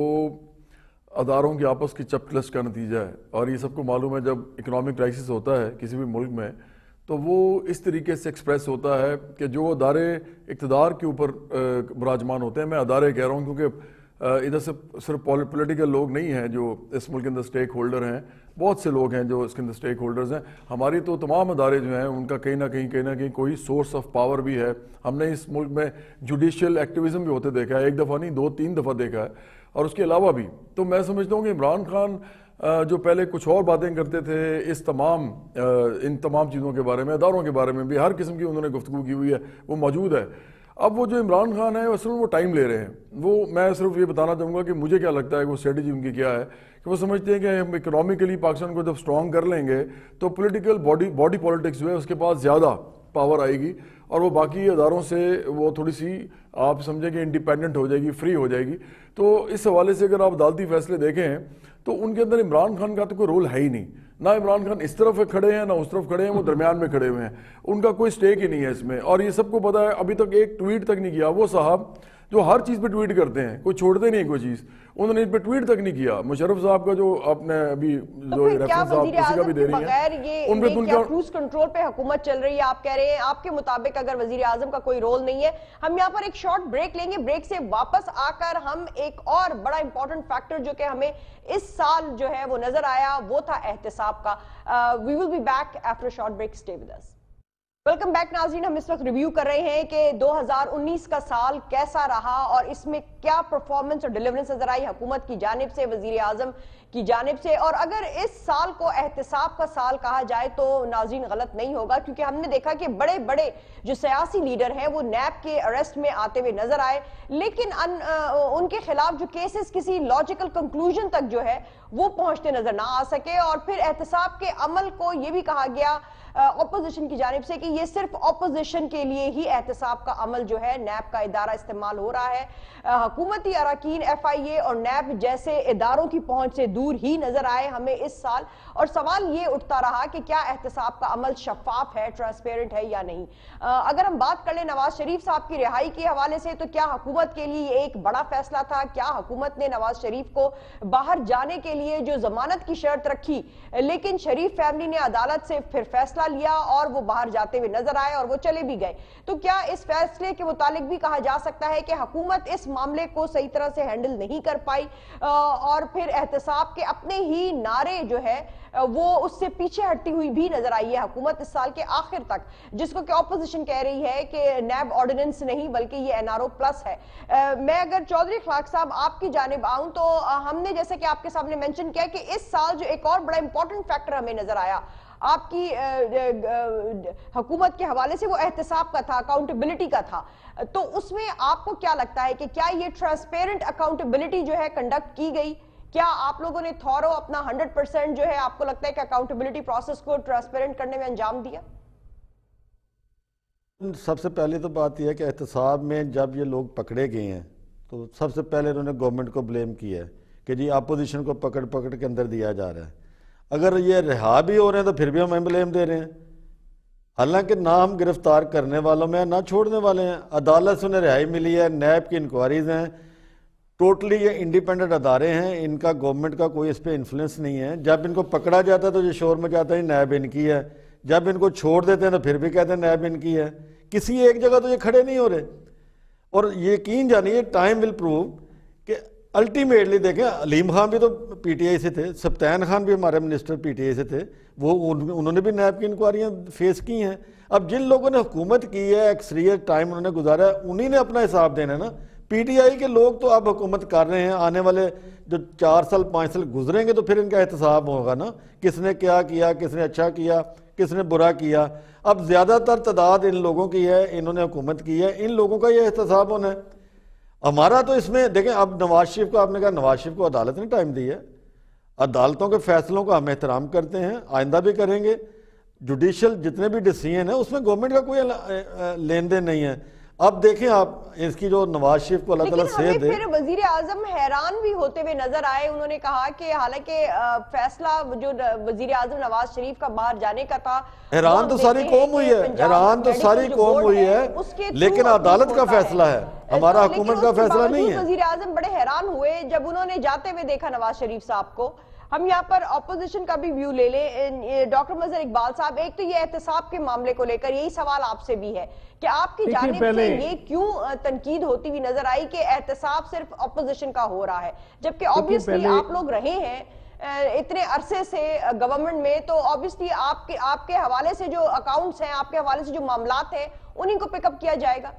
اداروں کی آپس کی چپ کلش کا نتیجہ ہے، اور یہ سب کو معلوم ہے جب اکنامک کرائسس ہوتا ہے کسی بھی ملک میں تو وہ اس طریقے سے ایکسپریس ہوتا ہے کہ جو ادارے اقتدار کے اوپر براجمان ہوتے ہیں، میں ادارے کہہ رہا ہوں کیونکہ ادھر سے صرف پولیٹیکل لوگ نہیں ہیں جو اس ملک کے اندر سٹیک ہولڈر ہیں، بہت سے لوگ ہیں جو اس کے اندر سٹیک ہولڈرز ہیں، ہماری تو تمام ادارے جو ہیں ان کا کہیں نہ کہیں کہیں نہ کہیں کوئی سورس آف پاور بھی ہے۔ ہم نے اس ملک میں جوڈیشل ایکٹیویزم بھی ہوتے دیکھا ہے، ایک دفعہ نہیں دو تین دفعہ دیکھا ہے، اور اس کے علاوہ بھی تو میں سمجھتا ہوں کہ عمران خان جو پہلے کچھ اور باتیں کرتے تھے اس تمام ان تمام چیزوں کے بارے میں، اداروں کے بارے میں بھی ہر قسم کی انہوں نے گفتگو کی ہوئی ہے، وہ موجود ہے۔ اب وہ جو عمران خان ہے اصل وہ ٹائم لے رہے ہیں، وہ میں صرف یہ بتانا چاہوں گا کہ مجھے کیا لگتا ہے وہ اسٹریٹجی ان کی کیا ہے کہ وہ سمجھتے ہیں کہ ہم اکنامکلی پاکستان کو جب سٹرونگ کر لیں گے تو پولیٹیکل باڈی باڈی پالیٹکس جو ہے اس کے پاس زیادہ پاور آئے گی، اور وہ باقی اداروں سے وہ تھوڑی سی آپ سمجھیں کہ انڈیپینڈنٹ ہو جائے گی، فری ہو جائے گی۔ تو اس حوالے سے اگر آپ عدالتی فیصلے دیکھیں تو ان کے اندر عمران خان کا تو کوئی رول ہے ہی نہیں، نہ عمران خان اس طرف کھڑے ہیں نہ اس طرف کھڑے ہیں، وہ درمیان میں کھڑے ہوئے ہیں، ان کا کوئی سٹیک ہی نہیں ہے اس میں، اور یہ سب کو پتہ ہے۔ ابھی تک ایک ٹویٹ تک نہیں کیا وہ صاحب جو ہر چیز پہ ٹویٹ کرتے ہیں، کوئی چھوڑتے نہیں کوئی چیز، انہوں نے اس پہ ٹویٹ تک نہیں کیا۔ مشرف صاحب کا جو آپ نے ابھی جو ریفرنس آپ کسی کا بھی دے رہی ہیں ان پہ تو ان کا کروز کنٹرول پہ حکومت چل رہی ہے، آپ کہہ رہے ہیں آپ کے مطابق اگر وزیر اعظم کا کوئی رول نہیں ہے۔ ہم یہاں پر ایک شارٹ بریک لیں گے، بریک سے واپس آ کر ہم ایک اور بڑا امپورٹنٹ فیکٹر جو کہ ہمیں اس سال جو ہے وہ نظر آیا وہ تھا احتساب کا۔ We will be back after short break, stay with us. Welcome back ناظرین، ہم اس وقت ریویو کر رہے ہیں کہ دو ہزار انیس کا سال کیسا رہا اور اس میں کیا پرفارمنس اور ڈیلیورنس نظر آئی حکومت کی جانب سے، وزیر اعظم کی جانب سے۔ اور اگر اس سال کو احتساب کا سال کہا جائے تو ناظرین غلط نہیں ہوگا، کیونکہ ہم نے دیکھا کہ بڑے بڑے جو سیاسی لیڈر ہیں وہ نیب کے اریسٹ میں آتے ہوئے نظر آئے، لیکن ان, ان کے خلاف جو کیسز کسی لاجیکل کنکلوژن تک جو ہے وہ پہنچتے نظر نہ آ سکے، اور پھر احتساب کے عمل کو یہ بھی کہا گیا اپوزیشن کی جانب سے کہ یہ صرف اپوزیشن کے لیے ہی احتساب کا عمل جو ہے نیب کا ادارہ استعمال ہو رہا ہے، حکومتی اراکین ایف آئی اے اور نیب جیسے اداروں کی پہنچ سے دور ہی نظر آئے ہمیں اس سال۔ اور سوال یہ اٹھتا رہا کہ کیا احتساب کا عمل شفاف ہے، ٹرانسپیرنٹ ہے یا نہیں۔ اگر ہم بات کر لیں نواز شریف صاحب کی رہائی کے حوالے سے تو کیا حکومت کے لیے یہ ایک بڑا فیصلہ تھا؟ کیا حکومت نے نواز شریف کو باہر جانے کے لیے جو ضمانت کی شرط رکھی لیکن شریف فیملی نے عدالت سے پھر فیصلہ لیا اور وہ باہر جاتے ہوئے نظر آئے اور وہ چلے بھی گئے، تو کیا اس فیصلے کے متعلق بھی کہا جا سکتا ہے کہ حکومت اس معاملے کو صحیح طرح سے ہینڈل نہیں کر پائی اور پھر احتساب کے اپنے ہی نعرے جو ہے وہ اس سے پیچھے ہٹتی ہوئی بھی نظر آئی ہے حکومت اس سال کے آخر تک، جس کو کہ اپوزیشن کہہ رہی ہے کہ نیب آرڈیننس نہیں بلکہ یہ این آر او پلس ہے۔ میں اگر چودھری اخلاق صاحب آپ کی جانب آؤں تو ہم نے جیسے کہ آپ کے سامنے مینشن کیا کہ اس سال جو ایک اور بڑا امپورٹنٹ فیکٹر ہمیں نظر آیا آپ کی حکومت کے حوالے سے وہ احتساب کا تھا، اکاؤنٹیبلٹی کا تھا، تو اس میں آپ کو کیا لگتا ہے کہ کیا یہ ٹرانسپیرنٹ اکاؤنٹیبلٹی جو ہے کنڈکٹ کی گئی؟ کیا آپ لوگوں نے تھورو اپنا ہنڈریڈ پرسینٹ جو ہے آپ کو لگتا ہے کہ اکاؤنٹیبلٹی پروسیس کو ٹرانسپیرنٹ کرنے میں انجام دیا؟ سب سے پہلے تو بات یہ ہے کہ احتساب میں جب یہ لوگ پکڑے گئے ہیں تو سب سے پہلے انہوں نے گورنمنٹ کو بلیم کیا ہے کہ جی اپوزیشن کو پکڑ پکڑ کے اندر دیا جا رہا ہے، اگر یہ رہا بھی ہو رہے ہیں تو پھر بھی ہمیں بلیم دے رہے ہیں، حالانکہ نہ ہم گرفتار کرنے والوں میں نہ چھوڑنے والے ہیں، عدالت سے انہیں رہائی ملی ہے، نیب کی انکوائریز ہیں، ٹوٹلی یہ انڈیپینڈنٹ ادارے ہیں، ان کا گورنمنٹ کا کوئی اس پہ انفلوئنس نہیں ہے۔ جب ان کو پکڑا جاتا ہے تو یہ شور مچاتا ہے نیب ان کی ہے، جب ان کو چھوڑ دیتے ہیں تو پھر بھی کہتے ہیں نیب ان کی ہے، کسی ایک جگہ تو یہ کھڑے نہیں ہو رہے۔ اور یقین جانیے ٹائم ول پروو کہ الٹیمیٹلی دیکھیں علیم خان بھی تو پی ٹی آئی سے تھے، سبطین خان بھی ہمارے منسٹر پی ٹی آئی سے تھے، وہ انہوں نے بھی نیب کی انکوائریاں فیس کی ہیں۔ اب جن لوگوں نے حکومت کی ہے، اکثریت ٹائم انہوں نے گزارا ہے، انہی نے اپنا حساب دینا ہے نا۔ پی ٹی آئی کے لوگ تو اب حکومت کر رہے ہیں، آنے والے جو چار سال پانچ سال گزریں گے تو پھر ان کا احتساب ہوگا نا، کس نے کیا کیا، کس نے اچھا کیا، کس نے برا کیا۔ اب زیادہ تر تعداد ان لوگوں کی ہے، انہوں نے حکومت کی ہے، ان لوگوں کا یہ احتساب ہونا ہے۔ ہمارا تو اس میں دیکھیں، اب نواز شریف کو آپ نے کہا، نواز شریف کو عدالت نے ٹائم دی ہے، عدالتوں کے فیصلوں کا ہم احترام کرتے ہیں، آئندہ بھی کریں گے۔ جوڈیشل جتنے بھی ڈیسیژن ہیں اس میں گورنمنٹ کا کوئی لین دین نہیں ہے۔ اب دیکھیں آپ اس کی جو نواز شریف کو اللہ تعالیٰ صحت دے۔ لیکن ہمیں پھر وزیر اعظم حیران بھی ہوتے ہوئے نظر آئے، انہوں نے کہا کہ حالانکہ فیصلہ جو وزیر اعظم نواز شریف کا باہر جانے کا تھا، حیران تو ساری قوم ہوئی ہے، حیران تو ساری قوم ہوئی ہے، لیکن عدالت کا فیصلہ ہے، ہمارا حکومت کا فیصلہ نہیں ہے۔ وزیر اعظم بڑے حیران ہوئے جب انہوں نے جاتے ہوئے دیکھا نواز شریف صاحب کو۔ ہم یہاں پر اپوزیشن کا بھی ویو لے لیں، ڈاکٹر مظہر اقبال صاحب، ایک تو یہ احتساب کے معاملے کو لے کر یہی سوال آپ سے بھی ہے کہ آپ کی جانب سے یہ کیوں تنقید ہوتی ہوئی نظر آئی کہ احتساب صرف اپوزیشن کا ہو رہا ہے، جبکہ آبویسلی آپ لوگ رہے ہیں اتنے عرصے سے گورنمنٹ میں، تو آبویسلی آپ کے آپ کے حوالے سے جو اکاؤنٹس ہیں، آپ کے حوالے سے جو معاملات ہیں، انہیں کو پک اپ کیا جائے گا۔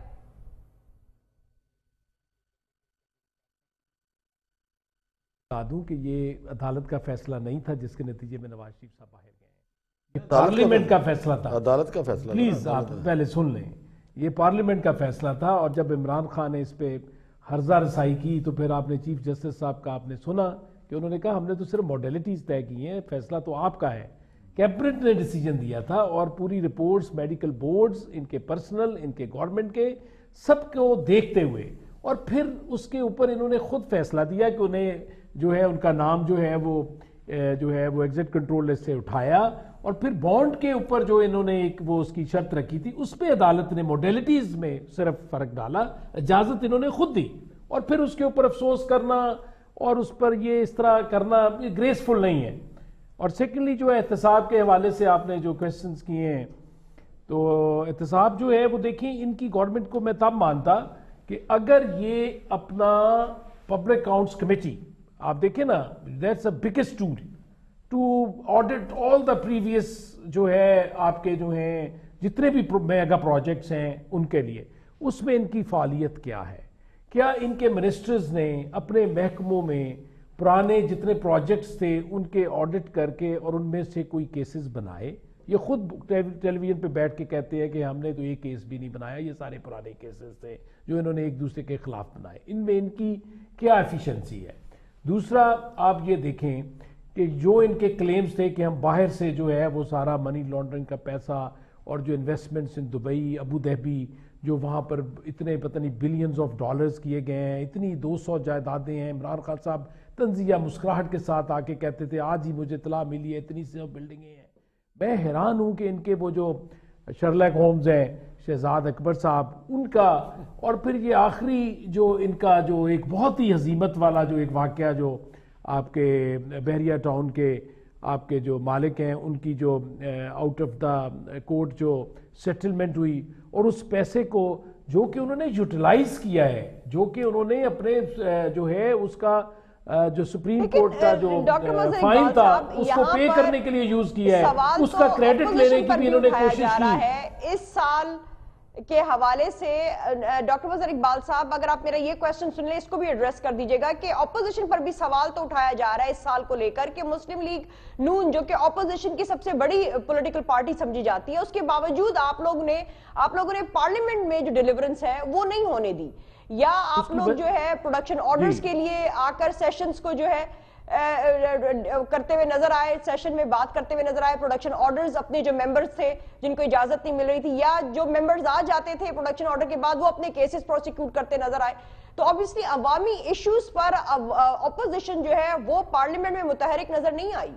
بتا دوں کہ یہ عدالت کا فیصلہ نہیں تھا jis کے نتیجے میں نواز شریف صاحب باہر گئے ہیں، یہ پارلیمنٹ کا فیصلہ تھا۔ عدالت کا فیصلہ، پلیز آپ پہلے سن لیں، یہ پارلیمنٹ کا فیصلہ تھا، اور جب عمران خان نے اس پہ ہرزہ رسائی کی تو پھر آپ نے چیف جسٹس صاحب کا آپ نے سنا کہ انہوں نے کہا ہم نے تو صرف موڈیلٹیز طے کی ہیں، فیصلہ تو آپ کا ہے۔ کیبنٹ نے ڈیسیجن دیا تھا، اور پوری رپورٹس میڈیکل بورڈز، ان کے پرسنل، ان کے گورنمنٹ کے، سب کو دیکھتے ہوئے، اور پھر اس کے اوپر انہوں نے خود فیصلہ دیا کہ انہیں جو ہے ان کا نام جو ہے وہ جو ہے وہ ایگزٹ کنٹرول لسٹ سے اٹھایا، اور پھر بانڈ کے اوپر جو انہوں نے ایک وہ اس کی شرط رکھی تھی اس پہ عدالت نے موڈیلٹیز میں صرف فرق ڈالا، اجازت انہوں نے خود دی، اور پھر اس کے اوپر افسوس کرنا اور اس پر یہ اس طرح کرنا یہ گریسفل نہیں ہے۔ اور سیکنڈلی جو ہے احتساب کے حوالے سے آپ نے جو کویسچنز کیے ہیں، تو احتساب جو ہے وہ دیکھیں ان کی گورنمنٹ کو میں تب مانتا کہ اگر یہ اپنا پبلک اکاؤنٹس کمیٹی، آپ دیکھیں نا، that's a biggest tool to audit all the previous جو ہے آپ کے جو ہیں جتنے بھی میگا پروجیکٹس ہیں ان کے لیے، اس میں ان کی فعالیت کیا ہے، کیا ان کے منسٹرز نے اپنے محکموں میں پرانے جتنے پروجیکٹس تھے ان کے آڈٹ کر کے اور ان میں سے کوئی کیسز بنائے۔ یہ خود ٹیلی ویژن پہ بیٹھ کے کہتے ہیں کہ ہم نے تو یہ کیس بھی نہیں بنایا، یہ سارے پرانے کیسز تھے جو انہوں نے ایک دوسرے کے خلاف بنائے۔ ان میں ان کی کیا ایفیشنسی ہے؟ دوسرا آپ یہ دیکھیں کہ جو ان کے کلیمز تھے کہ ہم باہر سے جو ہے وہ سارا منی لانڈرنگ کا پیسہ اور جو انویسٹمنٹس ان دبئی، ابو دہبی، جو وہاں پر اتنے پتہ نہیں بلینز آف ڈالرز کیے گئے ہیں، اتنی دو سو جائیدادیں ہیں۔ عمران خان صاحب تنزیہ مسکراہٹ کے ساتھ آ کے کہتے تھے آج ہی مجھے اطلاع ملی ہے اتنی سی بلڈنگیں ہیں۔ میں حیران ہوں کہ ان کے وہ جو شرلک ہومز ہیں شہزاد اکبر صاحب، ان کا، اور پھر یہ آخری جو ان کا جو ایک بہت ہی ہزیمت والا جو ایک واقعہ جو آپ کے بحریہ ٹاؤن کے آپ کے جو مالک ہیں ان کی جو آؤٹ آف دا کورٹ جو سیٹلمنٹ ہوئی، اور اس پیسے کو جو کہ انہوں نے یوٹیلائز کیا ہے، جو کہ انہوں نے اپنے جو ہے اس کا جو سپریم کورٹ کا جو فائن تھا اس کو پے کرنے کے لیے یوز کیا ہے، اس کا کریڈٹ لینے کی بھی انہوں نے کوشش کی۔ اس سال کے حوالے سے ڈاکٹر مظہر اقبال صاحب، اگر آپ میرا یہ کویسچن سن لیں، اس کو بھی ایڈریس کر دیجئے گا کہ اپوزیشن پر بھی سوال تو اٹھایا جا رہا ہے اس سال کو لے کر کہ مسلم لیگ نون جو کہ اپوزیشن کی سب سے بڑی پولیٹیکل پارٹی سمجھی جاتی ہے، اس کے باوجود آپ لوگ نے آپ لوگوں نے پارلیمنٹ میں جو ڈیلیورنس ہے وہ نہیں ہونے دی، یا آپ لوگ جو ہے پروڈکشن آرڈرز کے لیے آ کر سیشنز کو جو ہے کرتے ہوئے نظر آئے، سیشن میں بات کرتے ہوئے نظر آئے، پروڈکشن آرڈرز اپنے جو ممبرز تھے جن کو اجازت نہیں مل رہی تھی، یا جو ممبرز آ جاتے تھے پروڈکشن آرڈر کے بعد وہ اپنے کیسز پروسیکیوٹ کرتے نظر آئے۔ تو obviously عوامی ایشوز پر اپوزیشن جو ہے وہ پارلیمنٹ میں متحرک نظر نہیں آئی۔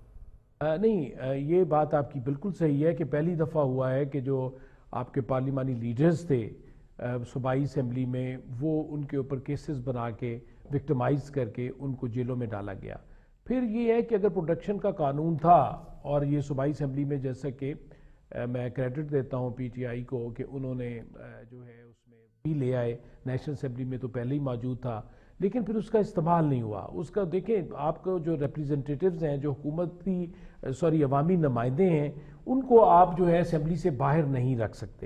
نہیں، یہ بات آپ کی بالکل صحیح ہے کہ پہلی دفعہ ہوا ہے کہ جو آپ کے پارلیمانی لیڈرز تھے صوبائی اسمبلی میں، وہ ان کے اوپر کیسز بنا کے وکٹمائز کر کے ان کو جیلوں میں ڈالا گیا۔ پھر یہ ہے کہ اگر پروڈکشن کا قانون تھا، اور یہ صوبائی اسمبلی میں جیسا کہ میں کریڈٹ دیتا ہوں پی ٹی آئی کو کہ انہوں نے جو ہے اس میں بھی لے آئے، نیشنل اسمبلی میں تو پہلے ہی موجود تھا، لیکن پھر اس کا استعمال نہیں ہوا۔ اس کا دیکھیں آپ کو جو ریپریزنٹیٹیوز ہیں، جو حکومتی سوری عوامی نمائندے ہیں، ان کو آپ جو ہے اسمبلی سے باہر نہیں رکھ سکتے۔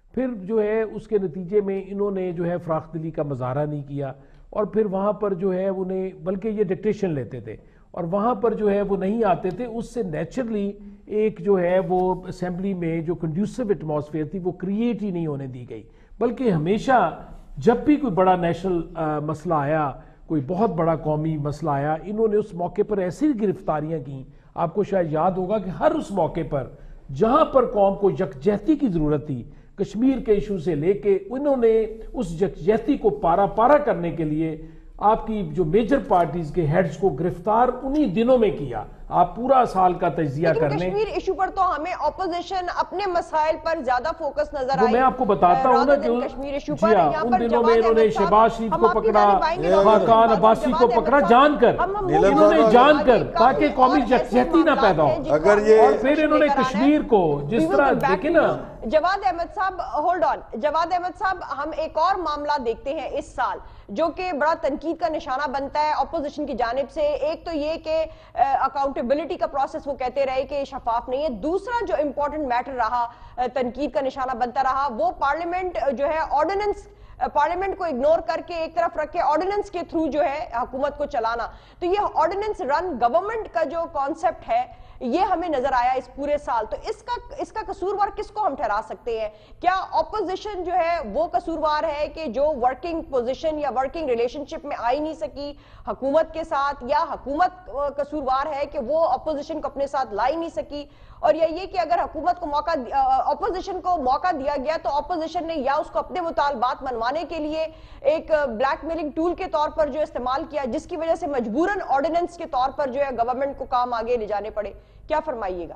پھر جو ہے اس کے نتیجے میں انہوں نے جو ہے فراخ دلی کا مظاہرہ نہیں کیا، اور پھر وہاں پر جو ہے انہیں بلکہ یہ ڈکٹیشن لیتے تھے اور وہاں پر جو ہے وہ نہیں آتے تھے، اس سے نیچرلی ایک جو ہے وہ اسمبلی میں جو کنڈیوسو ایٹماسفیئر تھی وہ کریٹ ہی نہیں ہونے دی گئی، بلکہ ہمیشہ جب بھی کوئی بڑا نیشنل مسئلہ آیا، کوئی بہت بڑا قومی مسئلہ آیا، انہوں نے اس موقع پر ایسی گرفتاریاں کیں، آپ کو شاید یاد ہوگا کہ ہر اس موقع پر جہاں پر قوم کو یکجہتی کی ضرورت تھی، کشمیر کے ایشو سے لے کے انہوں نے اس یکجہتی کو پارا پارا کرنے کے لیے آپ کی جو میجر پارٹیز کے ہیڈز کو گرفتار انہی دنوں میں کیا۔ آپ پورا سال کا تجزیہ کر لیں۔ کشمیر ایشو پر تو ہمیں اپوزیشن اپنے مسائل پر زیادہ فوکس نظر آئی، میں آپ کو بتاتا ہوں نا کہ کشمیر ایشو جی پر ہاں ان دنوں میں انہوں نے شہباز شریف کو پکڑا، خاقان عباسی کو پکڑا جان کر، انہوں نے جان کر تاکہ قومی یکجہتی نہ پیدا ہو، اگر یہ اور پھر انہوں نے کشمیر کو جس طرح دیکھیں نا۔ جواد احمد صاحب ہولڈ آن، جواد احمد صاحب ہم ایک اور معاملہ دیکھتے ہیں اس سال جو کہ بڑا تنقید کا نشانہ بنتا ہے اپوزیشن کی جانب سے۔ ایک تو یہ کہ اکاؤنٹیبلٹی کا پروسیس وہ کہتے رہے کہ شفاف نہیں ہے، دوسرا جو امپورٹنٹ میٹر رہا تنقید کا نشانہ بنتا رہا وہ پارلیمنٹ جو ہے آرڈیننس، پارلیمنٹ کو اگنور کر کے ایک طرف رکھ کے آرڈیننس کے تھرو جو ہے حکومت کو چلانا۔ تو یہ آرڈیننس رن گورنمنٹ کا جو کانسیپٹ ہے یہ ہمیں نظر آیا اس پورے سال۔ تو اس کا اس کا قصوروار کس کو ہم ٹھہرا سکتے ہیں؟ کیا اپوزیشن جو ہے وہ قصوروار ہے کہ جو ورکنگ پوزیشن یا ورکنگ ریلیشن شپ میں آئی نہیں سکی حکومت کے ساتھ، یا حکومت قصوروار ہے کہ وہ اپوزیشن کو اپنے ساتھ لائی نہیں سکی، اور یا یہ کہ اگر حکومت کو موقع اپوزیشن کو موقع دیا گیا تو اپوزیشن نے یا اس کو اپنے مطالبات منوانے کے لیے ایک بلیک میلنگ ٹول کے طور پر جو استعمال کیا، جس کی وجہ سے مجبوراً آرڈیننس کے طور پر جو ہے گورنمنٹ کو کام آگے لے جانے پڑے؟ کیا فرمائیے گا؟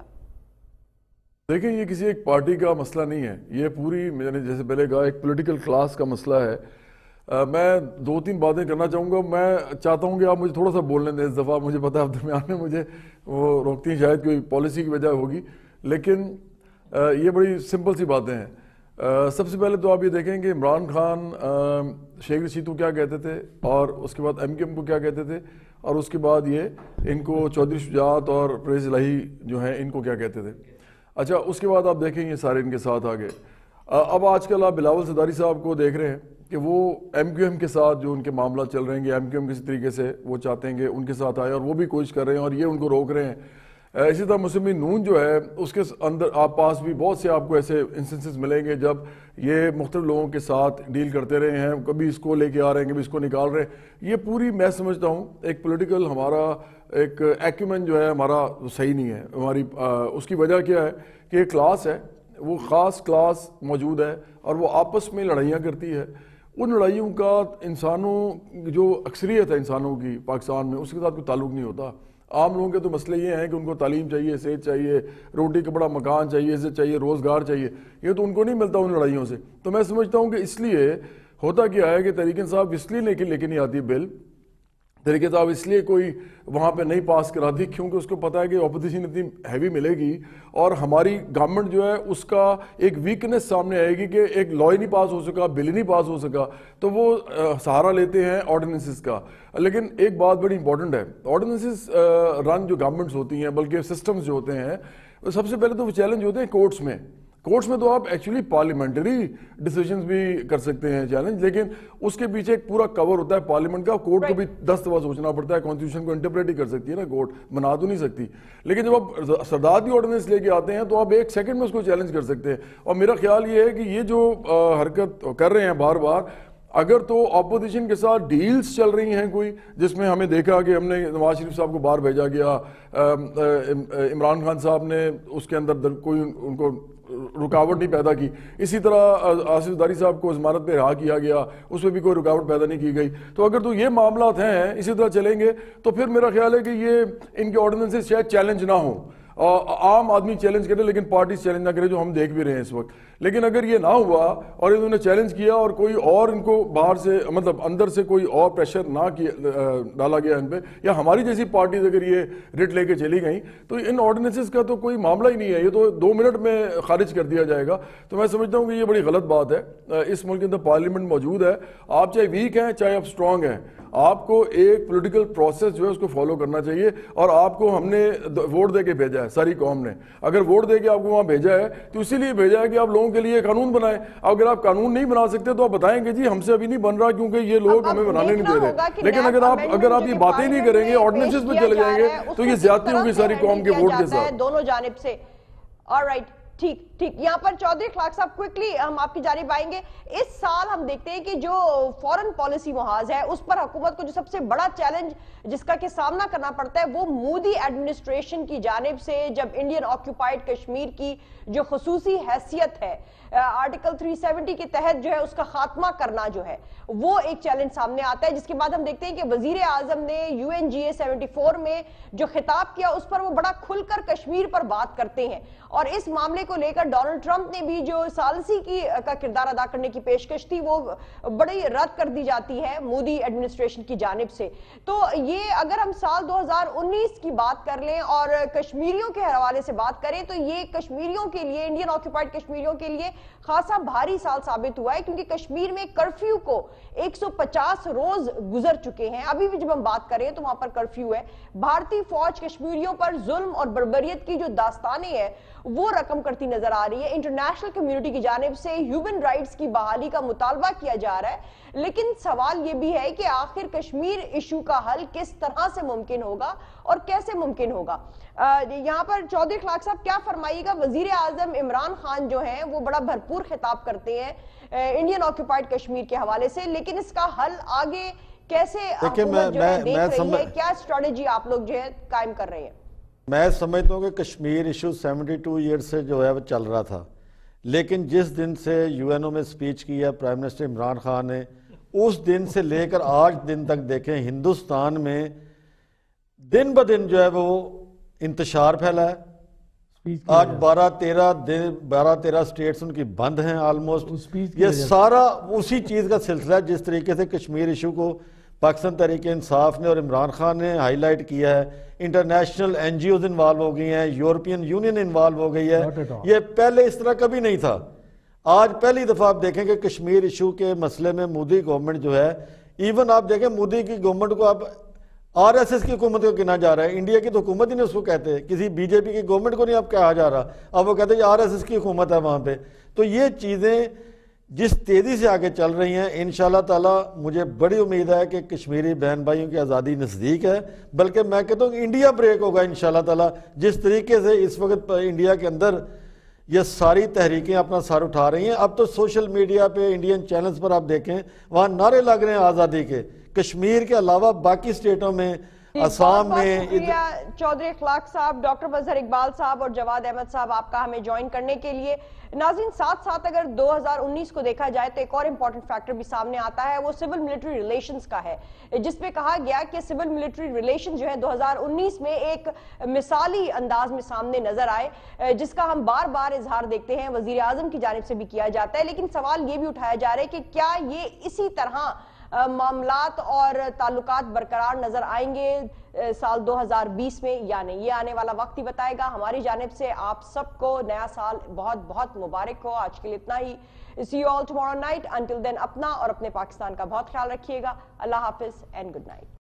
دیکھیں یہ کسی ایک پارٹی کا مسئلہ نہیں ہے، یہ پوری میں نے جیسے پہلے کہا ایک پولیٹیکل کلاس کا مسئلہ ہے۔ میں دو تین باتیں کرنا چاہوں گا، میں چاہتا ہوں کہ آپ مجھے تھوڑا سا بولنے دیں اس دفعہ، مجھے پتا ہے درمیان میں مجھے وہ روکتی ہیں، شاید کوئی پالیسی کی وجہ ہوگی، لیکن یہ بڑی سمپل سی باتیں ہیں۔ سب سے پہلے تو آپ یہ دیکھیں کہ عمران خان شیخ رشید کو کیا کہتے تھے، اور اس کے بعد ایم کیو ایم کو کیا کہتے تھے، اور اس کے بعد یہ ان کو چودھری شجاعت اور پرویز الہی جو ہیں ان کو کیا کہتے تھے۔ اچھا اس کے بعد آپ دیکھیں یہ سارے ان کے ساتھ آگے۔ اب آج کل آپ بلاول صداری صاحب کو دیکھ رہے ہیں کہ وہ ایم کیو ایم کے ساتھ جو ان کے معاملہ چل رہے ہیں کہ ایم کیو ایم کسی طریقے سے وہ چاہتے ہیں کہ ان کے ساتھ آئے، اور وہ بھی کوشش کر رہے ہیں اور یہ ان کو روک رہے ہیں۔ اسی طرح مسلم نون جو ہے اس کے اندر آپ پاس بھی بہت سے آپ کو ایسے انسٹنسز ملیں گے جب یہ مختلف لوگوں کے ساتھ ڈیل کرتے رہے ہیں، کبھی اس کو لے کے آ رہے ہیں کبھی اس کو نکال رہے ہیں۔ یہ پوری میں سمجھتا ہوں ایک پولیٹیکل ہمارا ایک ایکیومن جو ہے ہمارا صحیح نہیں ہے ہماری۔ اس کی وجہ کیا ہے کہ ایک کلاس ہے، وہ خاص کلاس موجود ہے اور وہ آپس میں لڑائیاں کرتی ہے۔ ان لڑائیوں کا انسانوں جو اکثریت ہے انسانوں کی پاکستان میں اس کے ساتھ کوئی تعلق نہیں ہوتا۔ عام لوگوں کے تو مسئلے یہ ہیں کہ ان کو تعلیم چاہیے، صحت چاہیے، روٹی کپڑا مکان چاہیے، عزت چاہیے، روزگار چاہیے، یہ تو ان کو نہیں ملتا ان لڑائیوں سے۔ تو میں سمجھتا ہوں کہ اس لیے ہوتا کیا ہے کہ تحریک انصاف اس لیے لے کے نہیں آتی بل، تحریک انصاف اس لیے کوئی وہاں پہ نہیں پاس کراتی کیونکہ اس کو پتہ ہے کہ اپوزیشن اتنی ہیوی ملے گی اور ہماری گورنمنٹ جو ہے اس کا ایک ویکنس سامنے آئے گی کہ ایک لا ہی نہیں پاس ہو سکا، بل ہی نہیں پاس ہو سکا، تو وہ سہارا لیتے ہیں آرڈیننسز کا۔ لیکن ایک بات بڑی امپورٹنٹ ہے، آرڈیننسز رن جو گورنمنٹس ہوتی ہیں بلکہ سسٹمز جو ہوتے ہیں سب سے پہلے تو وہ چیلنج ہوتے ہیں کورٹس میں۔ کورٹس میں تو آپ ایکچولی پارلیمنٹری ڈیسیجنز بھی کر سکتے ہیں چیلنج، لیکن اس کے پیچھے ایک پورا کور ہوتا ہے پارلیمنٹ کا، کورٹ کو بھی دس دفعہ سوچنا پڑتا ہے، کانسٹیٹیوشن کو انٹرپریٹ ہی کر سکتی ہے نا کورٹ، بنا تو نہیں سکتی۔ لیکن جب آپ صدارتی آرڈیننس لے کے آتے ہیں تو آپ ایک سیکنڈ میں اس کو چیلنج کر سکتے ہیں۔ اور میرا خیال یہ ہے کہ یہ جو حرکت کر رہے ہیں بار بار، اگر تو اپوزیشن کے ساتھ ڈیلز چل رہی ہیں کوئی، جس میں ہمیں دیکھا کہ ہم نے نواز شریف صاحب کو باہر بھیجا گیا، عمران خان صاحب نے اس کے اندر کوئی ان کو رکاوٹ نہیں پیدا کی، اسی طرح آصف زرداری صاحب کو ضمانت پہ رہا کیا گیا، اس میں بھی کوئی رکاوٹ پیدا نہیں کی گئی۔ تو اگر تو یہ معاملات ہیں اسی طرح چلیں گے تو پھر میرا خیال ہے کہ یہ ان کے آرڈیننسز شاید چیلنج نہ ہوں، عام آدمی چیلنج کرے لیکن پارٹیز چیلنج نہ کرے، جو ہم دیکھ بھی رہے ہیں اس وقت۔ لیکن اگر یہ نہ ہوا اور انہوں نے چیلنج کیا اور کوئی اور ان کو باہر سے مطلب اندر سے کوئی اور پریشر نہ کیا ڈالا گیا ان پہ، یا ہماری جیسی پارٹیز اگر یہ رٹ لے کے چلی گئیں، تو ان آرڈیننسز کا تو کوئی معاملہ ہی نہیں ہے، یہ تو دو منٹ میں خارج کر دیا جائے گا۔ تو میں سمجھتا ہوں کہ یہ بڑی غلط بات ہے۔ اس ملک کے اندر پارلیمنٹ موجود ہے، آپ چاہے ویک ہیں چاہے آپ اسٹرانگ ہیں، آپ کو ایک پولیٹیکل پروسیس جو ہے اس کو فالو کرنا چاہیے، اور آپ کو ہم نے ووٹ دے کے بھیجا ہے ساری قوم نے. اگر ووٹ دے کے آپ کو وہاں بھیجا ہے تو اسی لیے بھیجا ہے کہ آپ لوگوں کے لیے قانون بنائیں. اگر آپ قانون نہیں بنا سکتے تو آپ بتائیں کہ جی ہم سے ابھی نہیں بن رہا کیونکہ یہ لوگ ہمیں بنانے نہیں دے رہے. لیکن اگر آپ اگر آپ یہ باتیں نہیں کریں گے, آرڈیننسز پہ چلے جائیں گے, تو یہ زیادتی ہوگی ساری قوم کے ووٹ کے ساتھ. دونوں جانب سے. آلرائٹ, ٹھیک ٹھیک یہاں پر چودھری اخلاق صاحب کوئکلی ہم آپ کی جانب آئیں گے. اس سال ہم دیکھتے ہیں کہ جو فورن پالیسی محاذ ہے اس پر حکومت کو جو سب سے بڑا چیلنج جس کا کہ سامنا کرنا پڑتا ہے وہ مودی ایڈمنسٹریشن کی جانب سے, جب انڈین آکیوپائیڈ کشمیر کی جو خصوصی حیثیت ہے آرٹیکل تین سو ستر کے تحت جو ہے اس کا خاتمہ کرنا جو ہے وہ ایک چیلنج سامنے آتا ہے. جس کے بعد ہم دیکھتے ہیں کہ وزیر اعظم نے U N G A seventy four میں جو خطاب کیا اس پر وہ بڑا کھل کر کشمیر پر بات کرتے ہیں, اور اس معاملے کو لے کر ڈونلڈ ٹرمپ نے بھی جو ثالثی کی کا کردار ادا کرنے کی پیشکش تھی وہ بڑی رد کر دی جاتی ہے مودی ایڈمنسٹریشن کی جانب سے. تو یہ اگر ہم سال دو ہزار انیس کی بات کر لیں اور کشمیریوں کے حوالے سے بات کریں تو یہ کشمیریوں کے لیے, انڈین آکیوپائیڈ کشمیریوں کے لیے خاصا بھاری سال ثابت ہوا ہے, کیونکہ کشمیر میں کرفیو کو ایک سو پچاس روز گزر چکے ہیں. ابھی بھی جب ہم بات کریں تو وہاں پر کرفیو ہے. بھارتی فوج کشمیریوں پر ظلم اور بربریت کی جو داستانیں ہیں وہ رقم کرتی نظر آ رہی ہے. انٹرنیشنل کمیونٹی کی جانب سے ہیومن رائٹس کی بحالی کا مطالبہ کیا جا رہا ہے, لیکن سوال یہ بھی ہے کہ آخر کشمیر ایشو کا حل کس طرح سے ممکن ہوگا اور کیسے ممکن ہوگا. یہاں پر چودھری اخلاق صاحب کیا فرمائیے گا؟ وزیر اعظم عمران خان جو ہیں وہ بڑا بھرپور خطاب کرتے ہیں انڈین آکیوپائیڈ کشمیر کے حوالے سے, لیکن اس کا حل آگے کیسے حکومت جو ہے دیکھ رہی ہے, کیا اسٹریٹجی آپ لوگ جو ہے قائم کر رہے ہیں؟ میں سمجھتا ہوں کہ Kashmir issue seventy two year سے جو ہے وہ چل رہا تھا, لیکن جس دن سے یو این او میں سپیچ کی ہے پرائم منسٹر عمران خان نے, اس دن سے لے کر آج دن تک دیکھیں ہندوستان میں دن بہ دن جو ہے وہ انتشار پھیلا ہے. آج بارہ تیرہ دن بارہ تیرہ سٹیٹس ان کی بند ہیں آلموسٹ. یہ سارا اسی چیز کا سلسلہ ہے جس طریقے سے کشمیر ایشو کو پاکستان تحریک انصاف نے اور عمران خان نے ہائی لائٹ کیا ہے. International N G Os involve ہو گئی ہیں, یورپین یونین انوالو ہو گئی ہے. یہ پہلے اس طرح کبھی نہیں تھا. آج پہلی دفعہ آپ دیکھیں کہ کشمیر ایشو کے مسئلے میں مودی گورنمنٹ جو ہے, ایون آپ دیکھیں مودی کی گورنمنٹ کو اب آر ایس ایس کی حکومت کو گنا جا رہا ہے. انڈیا کی تو حکومت ہی نہیں اس کو کہتے, کسی بی جے پی کی گورنمنٹ کو نہیں اب کہا جا رہا, اب وہ کہتے ہیں آر ایس ایس کی حکومت ہے وہاں پہ. تو یہ چیزیں جس تیزی سے آگے چل رہی ہیں, انشاءاللہ تعالی مجھے بڑی امید ہے کہ کشمیری بہن بھائیوں کی آزادی نزدیک ہے. بلکہ میں کہتا ہوں کہ انڈیا بریک ہوگا انشاءاللہ تعالی. جس طریقے سے اس وقت انڈیا کے اندر یہ ساری تحریکیں اپنا سر اٹھا رہی ہیں, اب تو سوشل میڈیا پہ انڈین چینلز پر آپ دیکھیں وہاں نعرے لگ رہے ہیں آزادی کے. کشمیر کے علاوہ باقی اسٹیٹوں میں, اسام میں. چودھری اخلاق صاحب, ڈاکٹر مظہر اقبال صاحب اور جواد احمد صاحب آپ کا ہمیں جوائن کرنے کے لیے. ناظرین, ساتھ ساتھ اگر دو ہزار انیس کو دیکھا جائے تو ایک اور امپورٹنٹ فیکٹر بھی سامنے آتا ہے, وہ سول ملٹری ریلیشنز کا ہے, جس پہ کہا گیا کہ سول ملٹری ریلیشن جو ہے دو ہزار انیس میں ایک مثالی انداز میں سامنے نظر آئے, جس کا ہم بار بار اظہار دیکھتے ہیں وزیر اعظم کی جانب سے بھی کیا جاتا ہے. لیکن سوال یہ بھی اٹھایا جا رہا ہے کہ کیا یہ اسی طرح معاملات اور تعلقات برقرار نظر آئیں گے سال دو ہزار بیس میں یا نہیں؟ یہ آنے والا وقت ہی بتائے گا. ہماری جانب سے آپ سب کو نیا سال بہت بہت مبارک ہو. آج کے لیے اتنا ہی. See you all tomorrow night. Until then اپنا اور اپنے پاکستان کا بہت خیال رکھیے گا. اللہ حافظ and good night.